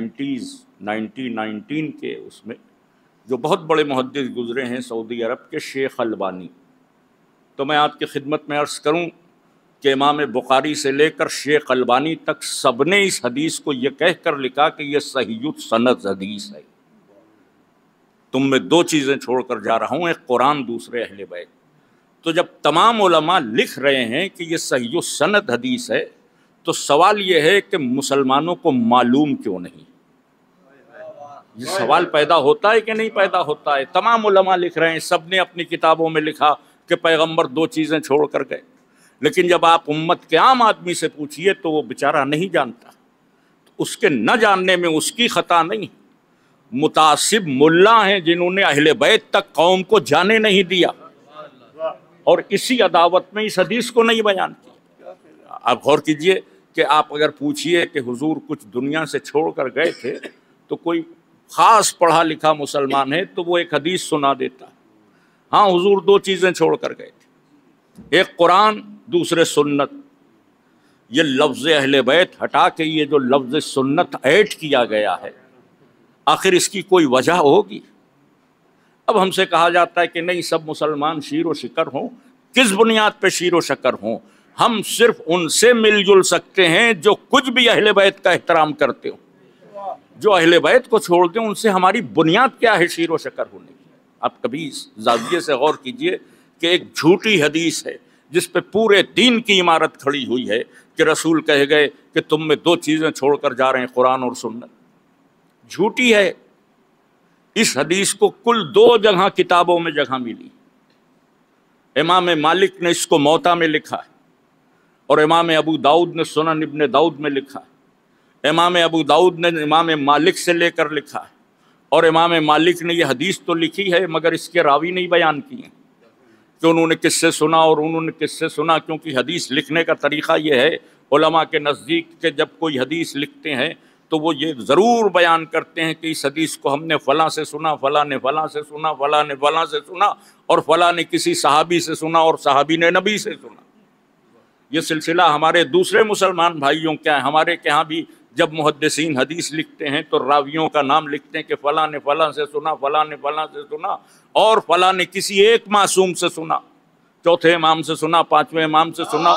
1919 کے اس میں جو بہت بڑے محدث گزرے ہیں سعودی عرب کے، شیخ البانی، تو میں آپ کی خدمت میں عرض کروں کہ امام بخاری سے لے کر شیخ البانی تک سب نے اس حدیث کو یہ کہہ کر لکھا کہ یہ صحیح السند حدیث ہے۔ تم میں دو چیزیں چھوڑ کر جا رہا ہوں، ایک قرآن، دوسرے اہل بیت۔ تو جب تمام علماء لکھ رہے ہیں کہ یہ صحیح السند حدیث ہے تو سوال یہ ہے کہ مسلمانوں کو معلوم کیوں نہیں؟ یہ سوال پیدا ہوتا ہے کہ نہیں پیدا ہوتا ہے؟ تمام علماء لکھ رہے ہیں، سب نے اپنی کتابوں میں لکھا کہ پیغمبر دو چیزیں چھوڑ کر گئے، لیکن جب آپ امت کے عام آدمی سے پوچھئے تو وہ بیچارہ نہیں جانتا۔ اس کے نہ جاننے میں اس کی خطا نہیں، متعصب ملا ہیں جنہوں نے اہل بیت تک قوم کو جانے نہیں دیا، اور اسی عداوت میں اس حدیث کو نہیں بیان کیا۔ آپ غور کیجئے کہ آپ اگر پوچھئے کہ حضور کچھ دنیا سے چھوڑ کر گئے تھے تو کوئی خاص پڑھا لکھا مسلمان ہے تو وہ ایک حدیث سنا دیتا ہے۔ ہاں، حضور دو چیزیں چھوڑ کر گئے تھے، ایک قرآن، دوسرے سنت۔ یہ لفظ اہل بیت ہٹا کے یہ جو لفظ سنت ایڈ کیا گیا ہے، آخر اس کی کوئی وجہ ہوگی؟ اب ہم سے کہا جاتا ہے کہ نہیں، سب مسلمان شیر و شکر ہوں۔ کس بنیاد پہ شیر و شکر ہوں؟ ہم صرف ان سے مل جل سکتے ہیں جو کچھ بھی اہل بیت کا احترام کرتے ہوں۔ جو اہل بیت کو چھوڑ دیں ان سے ہماری بنیاد کیا ہے شیر و شکر ہونے کی؟ آپ کبھی اس زاویے سے غور کیجئے کہ ایک جھوٹی حدیث ہے جس پہ پورے دین کی عمارت کھڑی ہوئی ہے کہ رسول کہے گئے کہ تم میں دو چیزیں چھوڑ کر جا رہے ہیں، قرآن اور سنت۔ جھوٹی ہے۔ اس حدیث کو کل 2 جگہ کتابوں میں جگہ ملی۔ امام مالک نے اس کو موطا میں لکھا ہے، اور امام ابو داؤد نے سنن ابن داؤد میں لکھا ہے۔ امام ابو داؤد نے امام مالک سے لے کر لکھا ہے، اور امام مالک نے یہ حدیث تو لکھی ہے مگر اس کے راوی نہیں بیان کیے کہ انہوں نے کس سے سنا اور انہوں نے کس سے سنا، کیونکہ حدیث لکھنے کا طریقہ یہ ہے علماء کے نزدیک کہ جب کوئی حدیث لکھتے ہیں تو وہ یہ ضرور بیان کرتے ہیں کہ اس حدیث کو ہم نے فلاں سے سنا، فلاں نے فلاں سے سنا، فلاں نے فلاں سے سنا، اور فلاں نے کسی صحابی سے سنا، اور صحابی نے نبی سے سنا۔ یہ سلسلہ ہمارے دوسرے مسلمان بھائیوں کیا ہے، ہمارے کے ہاں بھی جب محدثین حدیث لکھتے ہیں تو راویوں کا نام لکھتے ہیں کہ فلاں نے فلاں سے سنا، فلاں نے فلاں سے سنا، اور فلاں نے کسی ایک معصوم سے سنا، چوتھے امام سے سنا، پانچویں امام سے سنا۔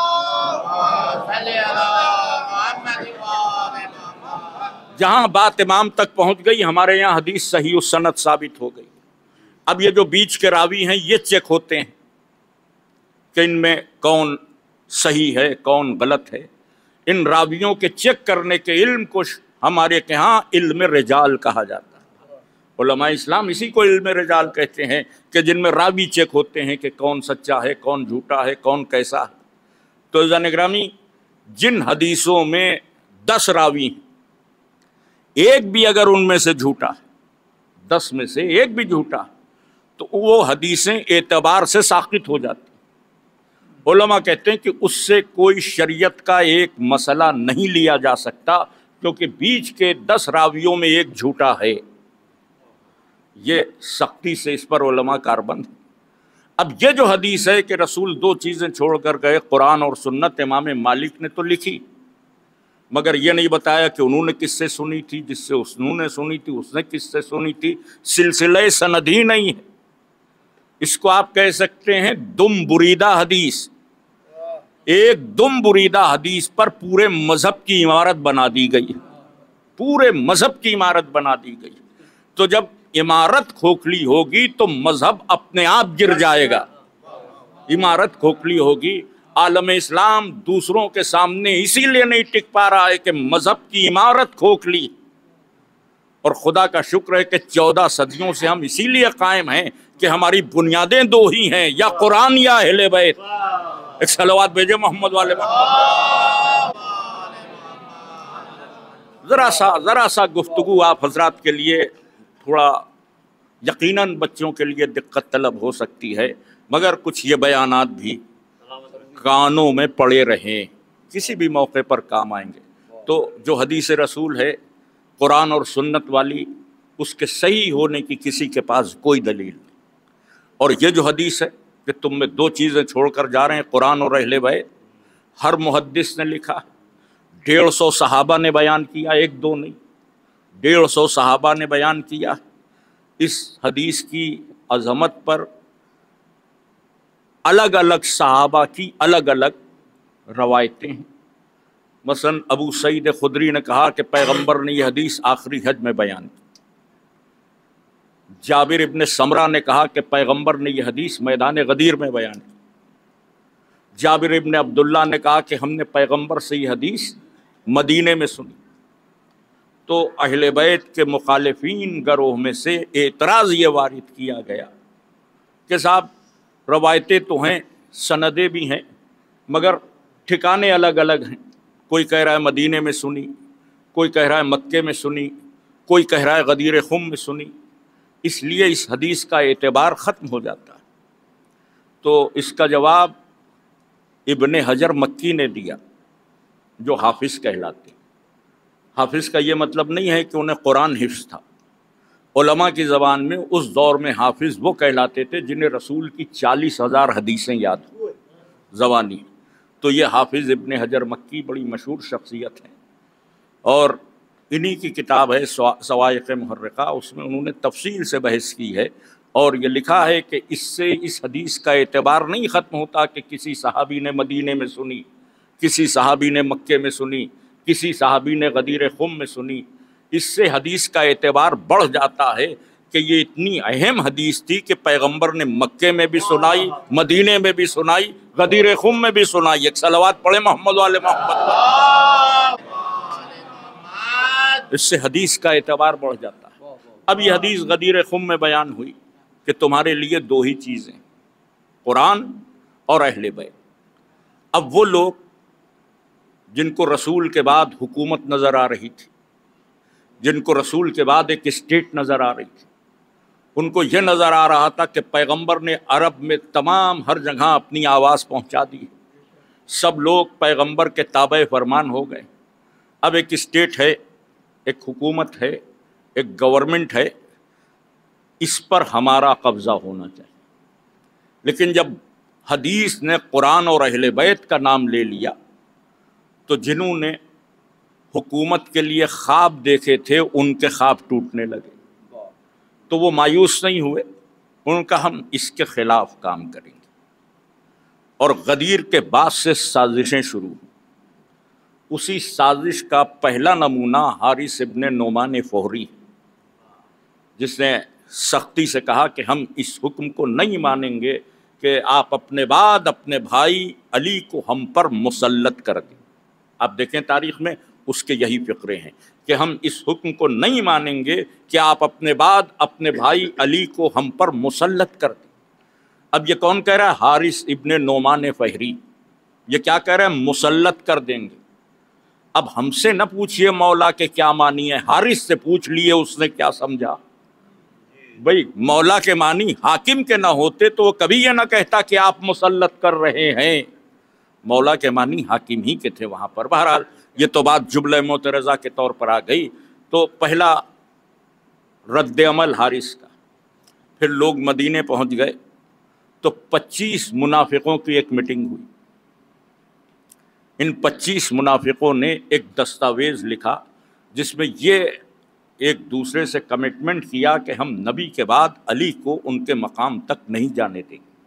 جہاں بات امام تک پہنچ گئی ہمارے یہاں حدیث صحیح السند ثابت ہو گئی۔ اب یہ جو بیچ کے راوی ہیں یہ چیک ہوتے ہیں کہ ان میں کون صحیح ہے کون غلط ہے۔ ان راویوں کے چیک کرنے کے علم کو ہمارے ہاں علم رجال کہا جاتا ہے۔ علماء اسلام اسی کو علم رجال کہتے ہیں کہ جن میں راوی چیک ہوتے ہیں کہ کون سچا ہے کون جھوٹا ہے کون کیسا ہے۔ تو عزیزان گرامی، جن حدیثوں میں 10 راوی ہیں، ایک بھی اگر ان میں سے جھوٹا ہے، 10 میں سے ایک بھی جھوٹا ہے، تو وہ حدیثیں اعتبار سے ساقط ہو جاتی۔ علماء کہتے ہیں کہ اس سے کوئی شریعت کا ایک مسئلہ نہیں لیا جا سکتا، کیونکہ بیچ کے 10 راویوں میں ایک جھوٹا ہے۔ یہ سختی سے اس پر علماء کاربند ہیں۔ اب یہ جو حدیث ہے کہ رسول 2 چیزیں چھوڑ کر گئے، قرآن اور سنت، امام مالک نے تو لکھی، مگر یہ نہیں بتایا کہ انہوں نے کس سے سنی تھی، جس سے انہوں نے سنی تھی اس نے کس سے سنی تھی۔ سلسلہ سندی نہیں ہے، اس کو آپ کہہ سکتے ہیں دم بریدہ حدیث۔ ایک دم بریدہ حدیث پر پورے مذہب کی عمارت بنا دی گئی، پورے مذہب کی عمارت بنا دی گئی۔ تو جب عمارت کھوکھلی ہوگی تو مذہب اپنے آپ گر جائے گا۔ عمارت کھوکھلی ہوگی، عالم اسلام دوسروں کے سامنے اسی لیے نہیں ٹک پا رہا ہے کہ مذہب کی عمارت کھوکھلی، اور خدا کا شکر ہے کہ 14 صدیوں سے ہم اسی لیے قائم ہیں کہ ہماری بنیادیں 2 ہی ہیں، یا قرآن یا اہل بیت۔ ایک صلوات بھیجے محمد والے محمد۔ ذرا سا گفتگو آپ حضرات کے لیے تھوڑا یقیناً بچوں کے لیے دقت طلب ہو سکتی ہے، مگر کچھ یہ بیانات بھی کانوں میں پڑے رہیں، کسی بھی موقع پر کام آئیں گے۔ تو جو حدیث رسول ہے قرآن اور سنت والی، اس کے صحیح ہونے کی کسی کے پاس کوئی دلیل نہیں۔ اور یہ جو حدیث ہے کہ تم میں 2 چیزیں چھوڑ کر جا رہے ہیں، قرآن اور اہل بیت، ہر محدث نے لکھا، 150 صحابہ نے بیان کیا، 1-2 نہیں، 150 صحابہ نے بیان کیا۔ اس حدیث کی عظمت پر الگ الگ صحابہ کی الگ الگ روایتیں ہیں۔ مثلا ابو سعید خدری نے کہا کہ پیغمبر نے یہ حدیث آخری حج میں بیان کی۔ جابر ابن سمرہ نے کہا کہ پیغمبر نے یہ حدیث میدان غدیر میں بیان کی۔ جابر ابن عبداللہ نے کہا کہ ہم نے پیغمبر سے یہ حدیث مدینے میں سنی۔ تو اہل بیت کے مخالفین گروہ میں سے اعتراض یہ وارد کیا گیا کہ صاحب روایتیں تو ہیں، سندیں بھی ہیں، مگر ٹھکانے الگ الگ ہیں۔ کوئی کہہ رہا ہے مدینے میں سنی، کوئی کہہ رہا ہے مکے میں سنی، کوئی کہہ رہا ہے غدیر خم میں سنی، اس لیے اس حدیث کا اعتبار ختم ہو جاتا ہے۔ تو اس کا جواب ابن حجر مکی نے دیا، جو حافظ کہلاتے ہیں۔ حافظ کا یہ مطلب نہیں ہے کہ انہیں قرآن حفظ تھا، علماء کی زبان میں اس دور میں حافظ وہ کہلاتے تھے جنہیں رسول کی 40,000 حدیثیں یاد ہوں زبانی۔ تو یہ حافظ ابن حجر مکی بڑی مشہور شخصیت ہیں، اور انہی کی کتاب ہے صواعق محرقہ، اس میں انہوں نے تفصیل سے بحث کی ہے، اور یہ لکھا ہے کہ اس سے اس حدیث کا اعتبار نہیں ختم ہوتا کہ کسی صحابی نے مدینے میں سنی، کسی صحابی نے مکے میں سنی، کسی صحابی نے غدیر خم میں سنی۔ اس سے حدیث کا اعتبار بڑھ جاتا ہے کہ یہ اتنی اہم حدیث تھی کہ پیغمبر نے مکے میں بھی سنائی، مدینے میں بھی سنائی، غدیر خم میں بھی سنائی۔ ایک صلوات پڑھے محمد والے محمد۔ اس سے حدیث کا اعتبار بڑھ جاتا ہے۔ اب یہ حدیث غدیر خم میں بیان ہوئی کہ تمہارے لیے دو ہی چیزیں، قرآن اور اہل بیت۔ اب وہ لوگ جن کو رسول کے بعد حکومت نظر آ رہی تھی، جن کو رسول کے بعد ایک اسٹیٹ نظر آ رہی تھی، ان کو یہ نظر آ رہا تھا کہ پیغمبر نے عرب میں تمام ہر جگہ اپنی آواز پہنچا دی، سب لوگ پیغمبر کے تابع فرمان ہو گئے۔ اب ایک اسٹیٹ ہے، ایک حکومت ہے، ایک گورنمنٹ ہے، اس پر ہمارا قبضہ ہونا چاہیے۔ لیکن جب حدیث نے قرآن اور اہل بیت کا نام لے لیا تو جنہوں نے حکومت کے لیے خواب دیکھے تھے ان کے خواب ٹوٹنے لگے، تو وہ مایوس نہیں ہوئے، ان کا ہم اس کے خلاف کام کریں گے۔ اور غدیر کے بعد سے سازشیں شروع ہوئیں۔ اسی سازش کا پہلا نمونہ حارث ابن نعمان فہری ہے، جس نے سختی سے کہا کہ ہم اس حکم کو نہیں مانیں گے کہ آپ اپنے بعد اپنے بھائی علی کو ہم پر مسلط کر دیں۔ آپ دیکھیں تاریخ میں اس کے یہی فقرے ہیں کہ ہم اس حکم کو نہیں مانیں گے کہ آپ اپنے بعد اپنے بھائی علی کو ہم پر مسلط کر دیں۔ اب یہ کون کہہ رہا ہے؟ حارث ابن نعمان فہری۔ یہ کیا کہہ رہے ہیں؟ مسلط کر دیں گے۔ اب ہم سے نہ پوچھئے مولا کہ کیا مانی ہے، حارث سے پوچھ لیے اس نے کیا سمجھا۔ بھئی مولا کے معنی حاکم کے نہ ہوتے تو وہ کبھی یہ نہ کہتا کہ آپ مسلط کر رہے ہیں، مولا کے معنی حاکم ہی کے تھے وہاں پر۔ بہرحال یہ تو بات جملہ معترضہ کے طور پر آ گئی۔ تو پہلا رد عمل حارث کا۔ پھر لوگ مدینے پہنچ گئے تو 25 منافقوں کی ایک میٹنگ ہوئی۔ ان 25 منافقوں نے ایک دستاویز لکھا جس میں یہ ایک دوسرے سے کمٹمنٹ کیا کہ ہم نبی کے بعد علی کو ان کے مقام تک نہیں جانے دیں گے۔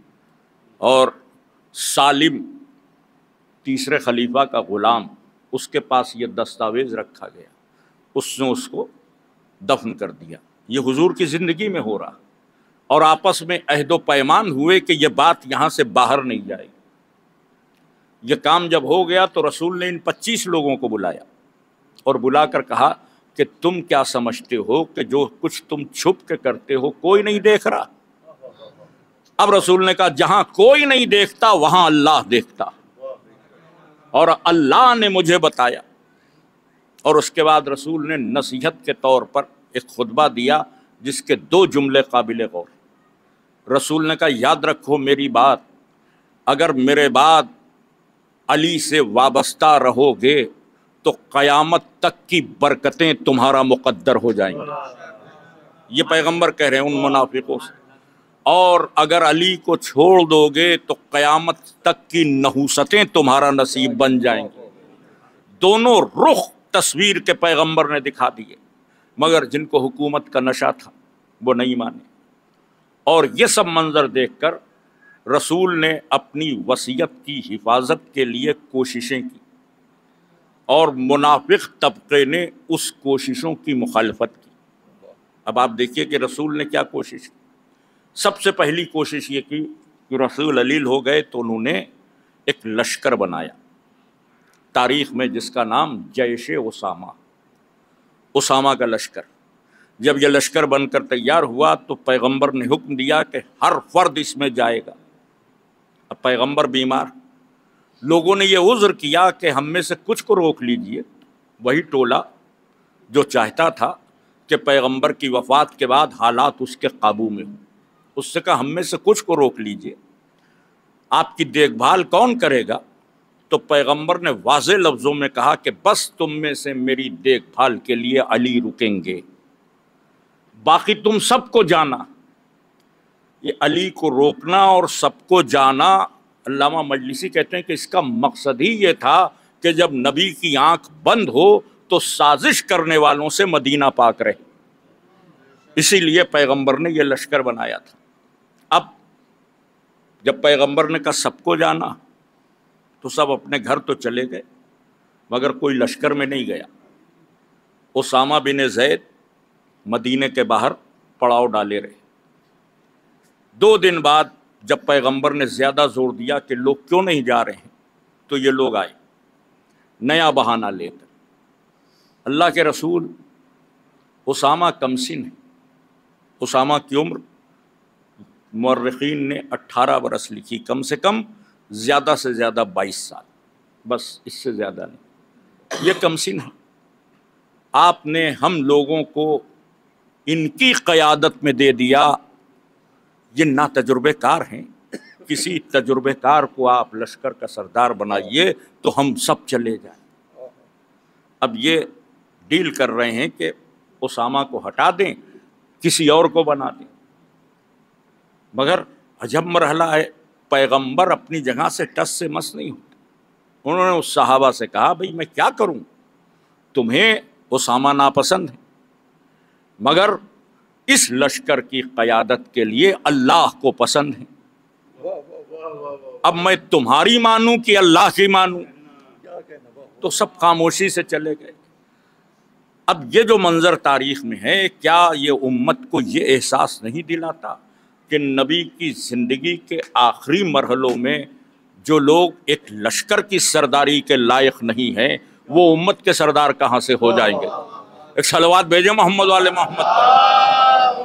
اور سالم تیسرے خلیفہ کا غلام، اس کے پاس یہ دستاویز رکھا گیا، اس نے اس کو دفن کر دیا۔ یہ حضور کی زندگی میں ہو رہا، اور آپس میں عہد و پیمان ہوئے کہ یہ بات یہاں سے باہر نہیں جائے گی۔ یہ کام جب ہو گیا تو رسول نے ان 25 لوگوں کو بلایا اور بلا کر کہا کہ تم کیا سمجھتے ہو کہ جو کچھ تم چھپ کے کرتے ہو کوئی نہیں دیکھ رہا؟ اب رسول نے کہا جہاں کوئی نہیں دیکھتا وہاں اللہ دیکھتا، اور اللہ نے مجھے بتایا۔ اور اس کے بعد رسول نے نصیحت کے طور پر ایک خطبہ دیا جس کے 2 جملے قابل غور۔ رسول نے کہا یاد رکھو میری بات، اگر میرے بعد علی سے وابستہ رہو گے تو قیامت تک کی برکتیں تمہارا مقدر ہو جائیں گی۔ یہ پیغمبر کہہ رہے ہیں ان منافقوں سے۔ اور اگر علی کو چھوڑ دو گے تو قیامت تک کی نحوستیں تمہارا نصیب بن جائیں گی۔ دونوں رخ تصویر کے پیغمبر نے دکھا دیے، مگر جن کو حکومت کا نشہ تھا وہ نہیں مانے۔ اور یہ سب منظر دیکھ کر رسول نے اپنی وصیت کی حفاظت کے لیے کوششیں کی، اور منافق طبقے نے اس کوششوں کی مخالفت کی۔ اب آپ دیکھیے کہ رسول نے کیا کوشش کی۔ سب سے پہلی کوشش یہ کی کہ رسول علیل ہو گئے تو انہوں نے ایک لشکر بنایا تاریخ میں جس کا نام جیش اسامہ کا لشکر۔ جب یہ لشکر بن کر تیار ہوا تو پیغمبر نے حکم دیا کہ ہر فرد اس میں جائے گا۔ اب پیغمبر بیمار، لوگوں نے یہ عذر کیا کہ ہم میں سے کچھ کو روک لیجئے۔ وہی ٹولہ جو چاہتا تھا کہ پیغمبر کی وفات کے بعد حالات اس کے قابو میں ہوں۔ اس سے کہا ہم میں سے کچھ کو روک لیجئے، آپ کی دیکھ بھال کون کرے گا؟ تو پیغمبر نے واضح لفظوں میں کہا کہ بس تم میں سے میری دیکھ بھال کے لیے علی رکیں گے، باقی تم سب کو جانا۔ یہ علی کو روکنا اور سب کو جانا، علامہ مجلسی کہتے ہیں کہ اس کا مقصد ہی یہ تھا کہ جب نبی کی آنکھ بند ہو تو سازش کرنے والوں سے مدینہ پاک رہے، اسی لیے پیغمبر نے یہ لشکر بنایا تھا۔ اب جب پیغمبر نے کہا سب کو جانا تو سب اپنے گھر تو چلے گئے، مگر کوئی لشکر میں نہیں گیا۔ اسامہ بن زید مدینے کے باہر پڑاؤ ڈالے رہے۔ 2 دن بعد جب پیغمبر نے زیادہ زور دیا کہ لوگ کیوں نہیں جا رہے ہیں، تو یہ لوگ آئے نیا بہانہ لے کر۔ اللہ کے رسول اسامہ کمسن ہے، اسامہ کی عمر مورخین نے 18 برس لکھی، کم سے کم زیادہ سے زیادہ 22 سال، بس اس سے زیادہ نہیں۔ یہ کمسن ہے، آپ نے ہم لوگوں کو ان کی قیادت میں دے دیا، یہ نا تجربے کار ہیں، کسی تجربے کار کو آپ لشکر کا سردار بنائیے تو ہم سب چلے جائیں۔ اب یہ ڈیل کر رہے ہیں کہ اسامہ کو ہٹا دیں، کسی اور کو بنا دیں، مگر عجب مرحلہ ہے، پیغمبر اپنی جگہ سے ٹس سے مس نہیں ہوتے۔ انہوں نے اس صحابہ سے کہا بھئی میں کیا کروں، تمہیں اسامہ ناپسند ہے، مگر اس لشکر کی قیادت کے لیے اللہ کو پسند ہے، اب میں تمہاری مانوں کہ اللہ کی مانوں؟ تو سب خاموشی سے چلے گئے۔ اب یہ جو منظر تاریخ میں ہے، کیا یہ امت کو یہ احساس نہیں دلاتا کہ نبی کی زندگی کے آخری مرحلوں میں جو لوگ ایک لشکر کی سرداری کے لائق نہیں ہیں، وہ امت کے سردار کہاں سے ہو جائیں گے؟ ایک صلوات بھیجیں محمد والے محمد پر۔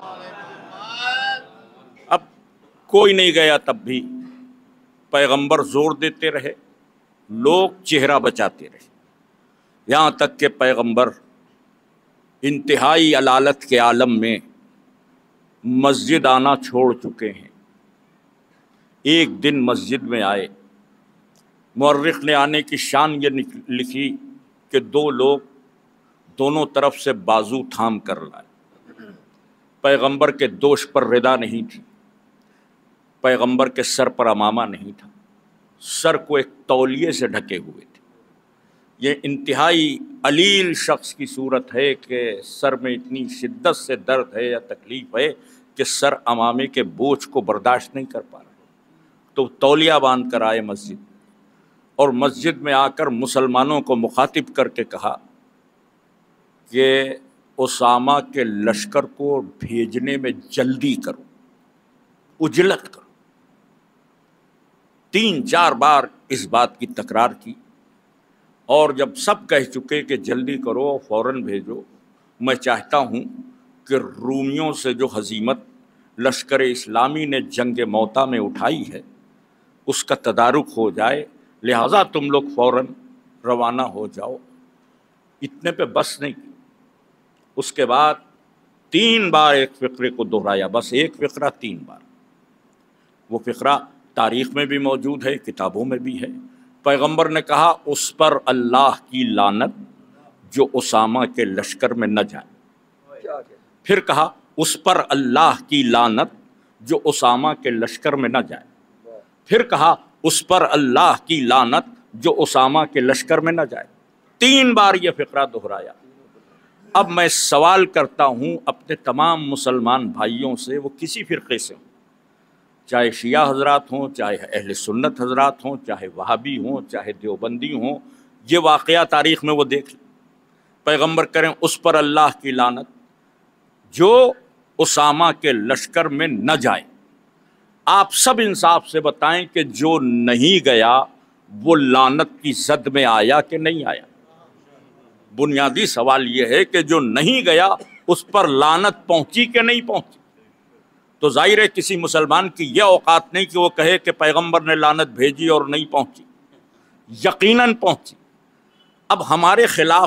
اب کوئی نہیں گیا، تب بھی پیغمبر زور دیتے رہے، لوگ چہرہ بچاتے رہے، یہاں تک کہ پیغمبر انتہائی علالت کے عالم میں مسجد آنا چھوڑ چکے ہیں۔ ایک دن مسجد میں آئے، مورخ نے آنے کی شان یہ لکھی کہ 2 لوگ دونوں طرف سے بازو تھام کر لائے۔ پیغمبر کے دوش پر ردا نہیں تھی، پیغمبر کے سر پر عمامہ نہیں تھا، سر کو ایک تولیے سے ڈھکے ہوئے تھے۔ یہ انتہائی علیل شخص کی صورت ہے کہ سر میں اتنی شدت سے درد ہے یا تکلیف ہے کہ سر عمامے کے بوجھ کو برداشت نہیں کر پا رہا، تو تولیہ باندھ کر آئے مسجد، اور مسجد میں آ کر مسلمانوں کو مخاطب کر کے کہا کہ اسامہ کے لشکر کو بھیجنے میں جلدی کرو، عجلت کرو۔ 3-4 بار اس بات کی تکرار کی، اور جب سب کہہ چکے کہ جلدی کرو، فوراً بھیجو، میں چاہتا ہوں کہ رومیوں سے جو ہزیمت لشکر اسلامی نے جنگ موتا میں اٹھائی ہے اس کا تدارک ہو جائے، لہٰذا تم لوگ فوراً روانہ ہو جاؤ۔ اتنے پہ بس نہیں کی، اس کے بعد 3 بار ایک فقرے کو دہرایا، بس ایک فقرہ 3 بار۔ وہ فقرہ تاریخ میں بھی موجود ہے، کتابوں میں بھی ہے۔ پیغمبر نے کہا اس پر اللہ کی لعنت جو اسامہ کے لشکر میں نہ جائے، پھر کہا اس پر اللہ کی لعنت جو اسامہ کے لشکر میں نہ جائے، پھر کہا اس پر اللہ کی لعنت جو اسامہ کے لشکر میں نہ جائے۔ 3 بار یہ فقرہ دہرایا۔ اب میں سوال کرتا ہوں اپنے تمام مسلمان بھائیوں سے، وہ کسی فرقے سے ہوں، چاہے شیعہ حضرات ہوں، چاہے اہل سنت حضرات ہوں، چاہے وہابی ہوں، چاہے دیوبندی ہوں، یہ واقعہ تاریخ میں وہ دیکھ لیں۔ پیغمبر کریں اس پر اللہ کی لعنت جو اسامہ کے لشکر میں نہ جائے۔ آپ سب انصاف سے بتائیں کہ جو نہیں گیا وہ لعنت کی زد میں آیا کہ نہیں آیا؟ بنیادی سوال یہ ہے کہ جو نہیں گیا اس پر لعنت پہنچی کہ نہیں پہنچی؟ تو ظاہر ہے کسی مسلمان کی یہ اوقات نہیں کہ وہ کہے کہ پیغمبر نے لعنت بھیجی اور نہیں پہنچی، یقیناً پہنچی۔ اب ہمارے خلاف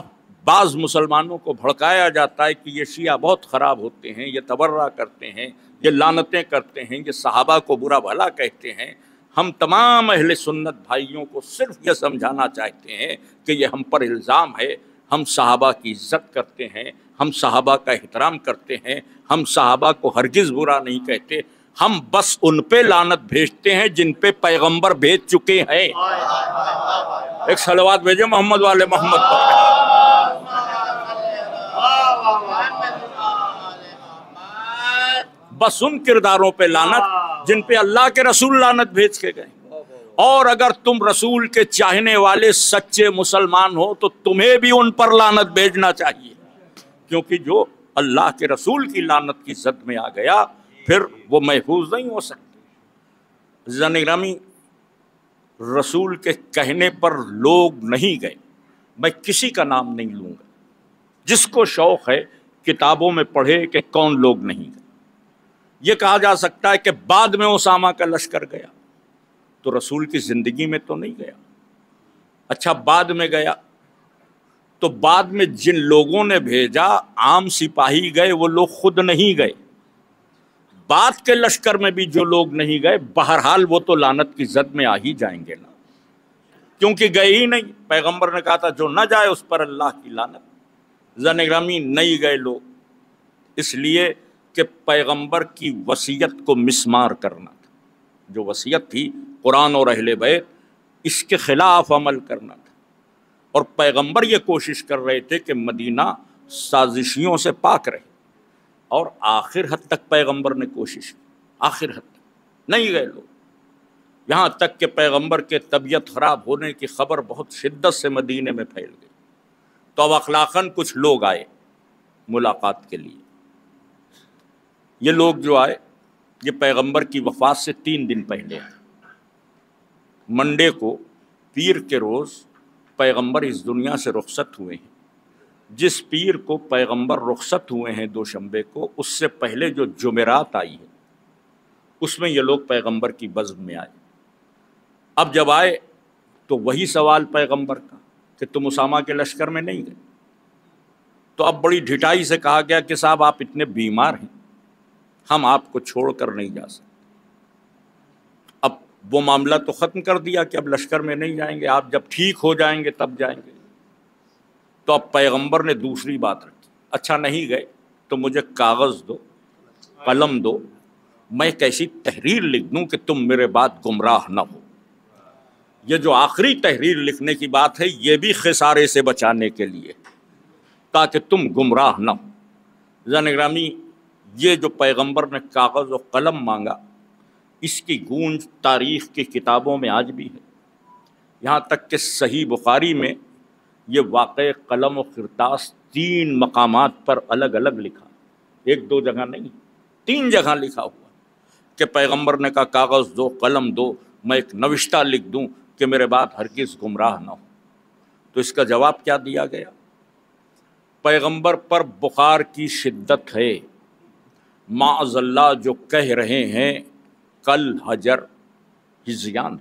بعض مسلمانوں کو بھڑکایا جاتا ہے کہ یہ شیعہ بہت خراب ہوتے ہیں، یہ تبرہ کرتے ہیں، یہ لعنتیں کرتے ہیں، یہ صحابہ کو برا بھلا کہتے ہیں۔ ہم تمام اہل سنت بھائیوں کو صرف یہ سمجھانا چاہتے ہیں کہ یہ ہم پر الزام ہے۔ ہم صحابہ کی عزت کرتے ہیں، ہم صحابہ کا احترام کرتے ہیں، ہم صحابہ کو ہرگز برا نہیں کہتے، ہم بس ان پہ لعنت بھیجتے ہیں جن پہ پیغمبر بھیج چکے ہیں۔ ایک صلوات بھیجے محمد والے محمد پر۔ بس ان کرداروں پہ لعنت جن پہ اللہ کے رسول لعنت بھیج کے گئے۔ اور اگر تم رسول کے چاہنے والے سچے مسلمان ہو تو تمہیں بھی ان پر لعنت بھیجنا چاہیے، کیونکہ جو اللہ کے رسول کی لعنت کی زد میں آ گیا پھر وہ محفوظ نہیں ہو سکتا۔ عزیزان گرامی، رسول کے کہنے پر لوگ نہیں گئے، میں کسی کا نام نہیں لوں گا، جس کو شوق ہے کتابوں میں پڑھے کہ کون لوگ نہیں گئے۔ یہ کہا جا سکتا ہے کہ بعد میں اسامہ کا لشکر گیا، تو رسول کی زندگی میں تو نہیں گیا۔ اچھا بعد میں گیا تو بعد میں جن لوگوں نے بھیجا عام سپاہی گئے، وہ لوگ خود نہیں گئے۔ بعد کے لشکر میں بھی جو لوگ نہیں گئے بہرحال وہ تو لعنت کی زد میں آ ہی جائیں گے نا، کیونکہ گئے ہی نہیں۔ پیغمبر نے کہا تھا جو نہ جائے اس پر اللہ کی لعنت۔ زن گرامی نہیں گئے لوگ، اس لیے کہ پیغمبر کی وصیت کو مسمار کرنا تھا۔ جو وصیت تھی قرآن اور اہل بیت، اس کے خلاف عمل کرنا تھا، اور پیغمبر یہ کوشش کر رہے تھے کہ مدینہ سازشیوں سے پاک رہے، اور آخر حد تک پیغمبر نے کوشش کی، آخر حد تک نہیں گئے لوگ، یہاں تک کہ پیغمبر کے طبیعت خراب ہونے کی خبر بہت شدت سے مدینے میں پھیل گئی، تو اب اخلاقاً کچھ لوگ آئے ملاقات کے لیے۔ یہ لوگ جو آئے یہ پیغمبر کی وفات سے 3 دن پہلے آئے۔ منڈے کو، پیر کے روز پیغمبر اس دنیا سے رخصت ہوئے ہیں۔ جس پیر کو پیغمبر رخصت ہوئے ہیں دوشنبے کو، اس سے پہلے جو جمعرات آئی ہے اس میں یہ لوگ پیغمبر کی بزم میں آئے۔ اب جب آئے تو وہی سوال پیغمبر کا کہ تم اسامہ کے لشکر میں نہیں گئے، تو اب بڑی ڈھٹائی سے کہا گیا کہ صاحب آپ اتنے بیمار ہیں، ہم آپ کو چھوڑ کر نہیں جا سکتے۔ اب وہ معاملہ تو ختم کر دیا کہ اب لشکر میں نہیں جائیں گے، آپ جب ٹھیک ہو جائیں گے تب جائیں گے۔ تو اب پیغمبر نے دوسری بات رکھی، اچھا نہیں گئے تو مجھے کاغذ دو، قلم دو، میں ایک ایسی تحریر لکھ دوں کہ تم میرے بعد گمراہ نہ ہو۔ یہ جو آخری تحریر لکھنے کی بات ہے یہ بھی خسارے سے بچانے کے لیے، تاکہ تم گمراہ نہ ہو۔ زن گرامی، یہ جو پیغمبر نے کاغذ و قلم مانگا، اس کی گونج تاریخ کی کتابوں میں آج بھی ہے، یہاں تک کہ صحیح بخاری میں یہ واقع قلم و کرتاس 3 مقامات پر الگ الگ لکھا، 1-2 جگہ نہیں، 3 جگہ لکھا ہوا کہ پیغمبر نے کہا کاغذ دو، قلم دو، میں ایک نوشتہ لکھ دوں کہ میرے بعد ہرگز گمراہ نہ ہو۔ تو اس کا جواب کیا دیا گیا؟ پیغمبر پر بخار کی شدت ہے، معاذ اللہ جو کہہ رہے ہیں کل حجر ہذیان۔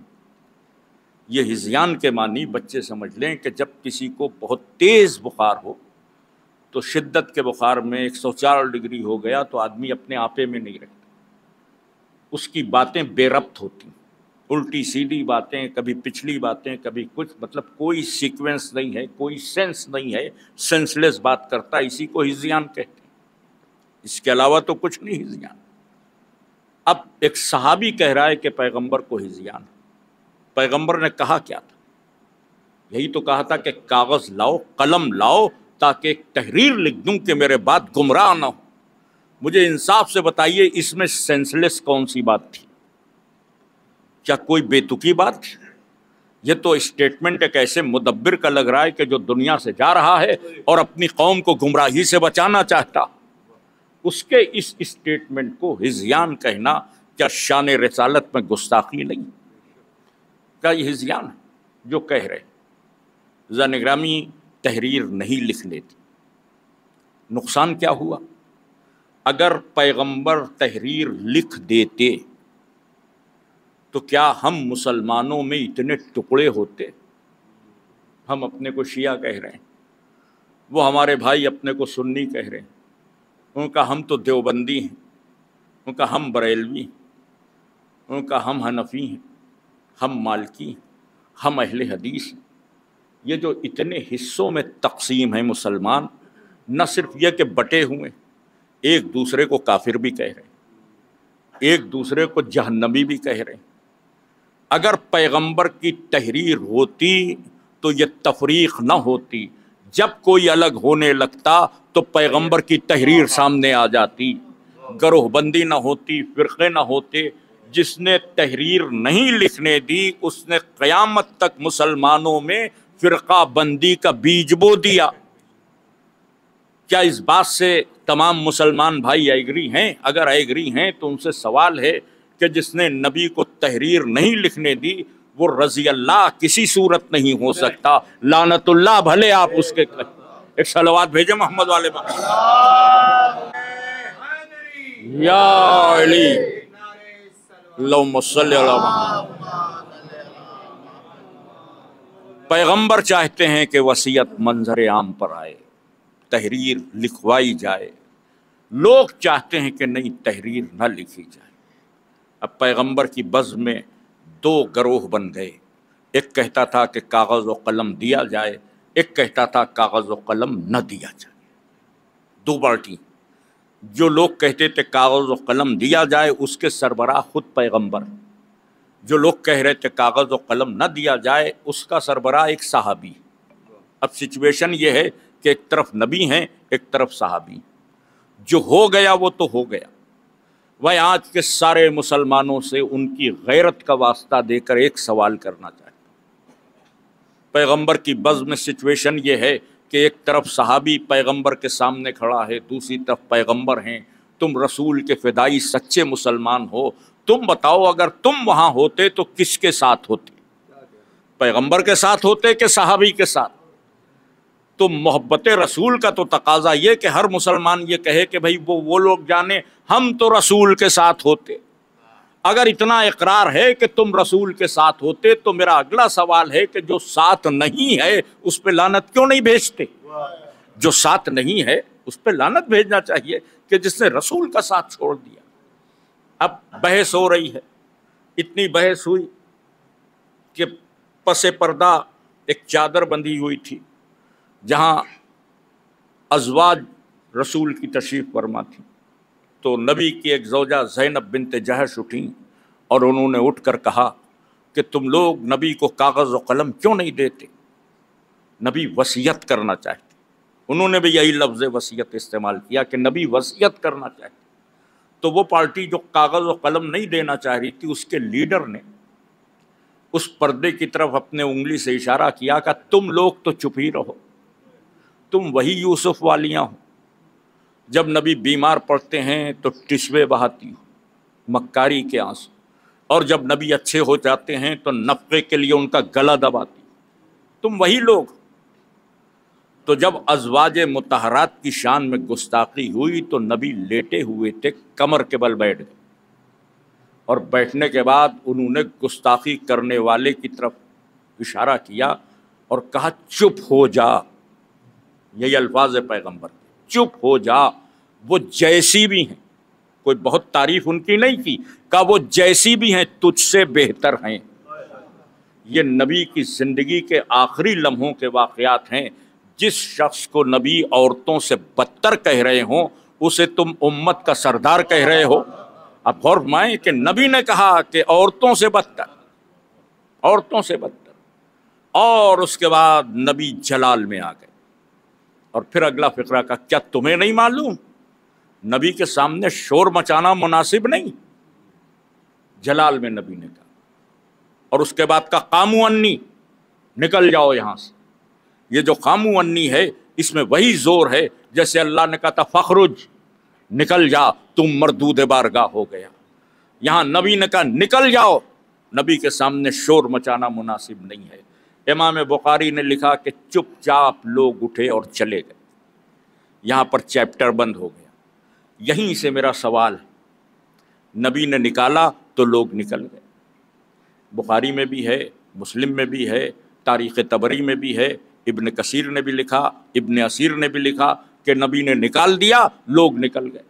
یہ ہذیان کے معنی بچے سمجھ لیں کہ جب کسی کو بہت تیز بخار ہو تو شدت کے بخار میں 104 ڈگری ہو گیا تو آدمی اپنے آپے میں نہیں رہتا، اس کی باتیں بے ربط ہوتی، الٹی سیدھی باتیں، کبھی پچھلی باتیں، کبھی کچھ، مطلب کوئی سیکوینس نہیں ہے، کوئی سینس نہیں ہے، سینس لیس بات کرتا، اسی کو ہذیان کہتے ہیں، اس کے علاوہ تو کچھ نہیں ہذیان۔ اب ایک صحابی کہہ رہا ہے کہ پیغمبر کو ہذیان ہے۔ پیغمبر نے کہا کیا تھا؟ یہی تو کہا تھا کہ کاغذ لاؤ، قلم لاؤ، تاکہ ایک تحریر لکھ دوں کہ میرے بعد گمراہ نہ ہو۔ مجھے انصاف سے بتائیے اس میں سینس لیس کون سی بات تھی؟ کیا کوئی بے تکی بات تھی؟ یہ تو اسٹیٹمنٹ ایک ایسے مدبر کا لگ رہا ہے کہ جو دنیا سے جا رہا ہے اور اپنی قوم کو گمراہی سے بچانا چاہتا، اس کے اس اسٹیٹمنٹ کو ہذیان کہنا کیا شان رسالت میں گستاخی نہیں؟ کیا یہ ہذیان ہے جو کہہ رہے؟ زن گرامی، تحریر نہیں لکھ لیتی، نقصان کیا ہوا؟ اگر پیغمبر تحریر لکھ دیتے تو کیا ہم مسلمانوں میں اتنے ٹکڑے ہوتے؟ ہم اپنے کو شیعہ کہہ رہے ہیں، وہ ہمارے بھائی اپنے کو سنی کہہ رہے ہیں، ان کا ہم تو دیوبندی ہیں، ان کا ہم بریلوی ہیں، ان کا ہم حنفی ہیں، ہم مالکی ہیں، ہم اہل حدیث ہیں۔ یہ جو اتنے حصوں میں تقسیم ہے مسلمان، نہ صرف یہ کہ بٹے ہوئے، ایک دوسرے کو کافر بھی کہہ رہے ہیں، ایک دوسرے کو جہنمی بھی کہہ رہے ہیں۔ اگر پیغمبر کی تحریر ہوتی تو یہ تفریق نہ ہوتی، جب کوئی الگ ہونے لگتا تو پیغمبر کی تحریر سامنے آ جاتی، گروہ بندی نہ ہوتی، فرقے نہ ہوتے۔ جس نے تحریر نہیں لکھنے دی اس نے قیامت تک مسلمانوں میں فرقہ بندی کا بیج بو دیا۔ کیا اس بات سے تمام مسلمان بھائی ایگری ہیں؟ اگر ایگری ہیں تو ان سے سوال ہے کہ جس نے نبی کو تحریر نہیں لکھنے دی وہ رضی اللہ کسی صورت نہیں ہو سکتا، لعنت اللہ بھلے آپ اس کے ایک صلوات بھیجیں محمد والے یا علی اللہم صلی علی محمد۔ پیغمبر چاہتے ہیں کہ وصیت منظر عام پر آئے، تحریر لکھوائی جائے، لوگ چاہتے ہیں کہ نہیں تحریر نہ لکھی جائے۔ اب پیغمبر کی بزم میں دو گروہ بن گئے، ایک کہتا تھا کہ کاغذ و قلم دیا جائے، ایک کہتا تھا کاغذ و قلم نہ دیا جائے۔ دو پارٹی، جو لوگ کہتے تھے کاغذ و قلم دیا جائے اس کے سربراہ خود پیغمبر، جو لوگ کہہ رہے تھے کاغذ و قلم نہ دیا جائے اس کا سربراہ ایک صحابی۔ اب سچویشن یہ ہے کہ ایک طرف نبی ہیں ایک طرف صحابی، جو ہو گیا وہ تو ہو گیا۔ وہ آج کے سارے مسلمانوں سے ان کی غیرت کا واسطہ دے کر ایک سوال کرنا چاہتا ہوں۔ پیغمبر کی بزم میں سچویشن یہ ہے کہ ایک طرف صحابی پیغمبر کے سامنے کھڑا ہے، دوسری طرف پیغمبر ہیں، تم رسول کے فدائی سچے مسلمان ہو، تم بتاؤ اگر تم وہاں ہوتے تو کس کے ساتھ ہوتے؟ پیغمبر کے ساتھ ہوتے کہ صحابی کے ساتھ؟ تو محبت رسول کا تو تقاضا یہ کہ ہر مسلمان یہ کہے کہ بھائی وہ لوگ جانے ہم تو رسول کے ساتھ ہوتے۔ اگر اتنا اقرار ہے کہ تم رسول کے ساتھ ہوتے تو میرا اگلا سوال ہے کہ جو ساتھ نہیں ہے اس پہ لعنت کیوں نہیں بھیجتے؟ جو ساتھ نہیں ہے اس پہ لعنت بھیجنا چاہیے کہ جس نے رسول کا ساتھ چھوڑ دیا۔ اب بحث ہو رہی ہے، اتنی بحث ہوئی کہ پس پردہ ایک چادر بندھی ہوئی تھی جہاں ازواج رسول کی تشریف فرما تھی، تو نبی کی ایک زوجہ زینب بنت جہش اٹھیں اور انہوں نے اٹھ کر کہا کہ تم لوگ نبی کو کاغذ و قلم کیوں نہیں دیتے؟ نبی وصیت کرنا چاہتے۔ انہوں نے بھی یہی لفظ وصیت استعمال کیا کہ نبی وصیت کرنا چاہتے۔ تو وہ پارٹی جو کاغذ و قلم نہیں دینا چاہ رہی تھی اس کے لیڈر نے اس پردے کی طرف اپنے انگلی سے اشارہ کیا کہ تم لوگ تو چپ ہی رہو، تم وہی یوسف والیاں ہو، جب نبی بیمار پڑتے ہیں تو ٹشوے بہاتی ہو، مکاری کے آنسو، اور جب نبی اچھے ہو جاتے ہیں تو نفقے کے لیے ان کا گلا دباتی، تم وہی لوگ۔ تو جب ازواج مطہرات کی شان میں گستاخی ہوئی تو نبی لیٹے ہوئے تھے، کمر کے بل بیٹھ گئے، اور بیٹھنے کے بعد انہوں نے گستاخی کرنے والے کی طرف اشارہ کیا اور کہا چپ ہو جا۔ یہی الفاظ ہے پیغمبر، چپ ہو جا، وہ جیسی بھی ہیں، کوئی بہت تعریف ان کی نہیں کی، کہا وہ جیسی بھی ہیں تجھ سے بہتر ہیں۔ یہ نبی کی زندگی کے آخری لمحوں کے واقعات ہیں۔ جس شخص کو نبی عورتوں سے بدتر کہہ رہے ہوں اسے تم امت کا سردار کہہ رہے ہو۔ اب غور فرمائیں کہ نبی نے کہا کہ عورتوں سے بدتر، عورتوں سے بدتر، اور اس کے بعد نبی جلال میں آ گئے۔ اور پھر اگلا فقرہ کا کیا تمہیں نہیں معلوم؟ نبی کے سامنے شور مچانا مناسب نہیں، جلال میں نبی نے کہا۔ اور اس کے بعد کا قاموا انی، نکل جاؤ یہاں سے۔ یہ جو قاموا انی ہے اس میں وہی زور ہے جیسے اللہ نے کہا تھا فخرج، نکل جا، تم مردود بارگاہ ہو گیا۔ یہاں نبی نے کہا نکل جاؤ، نبی کے سامنے شور مچانا مناسب نہیں ہے۔ امام بخاری نے لکھا کہ چپ چاپ لوگ اٹھے اور چلے گئے، یہاں پر چیپٹر بند ہو گیا۔ یہیں سے میرا سوال ہے، نبی نے نکالا تو لوگ نکل گئے۔ بخاری میں بھی ہے، مسلم میں بھی ہے، تاریخ طبری میں بھی ہے، इब्न कसीर ने भी लिखा, इब्न असीर ने भी लिखा कि नबी ने निकाल दिया, लोग निकल गए।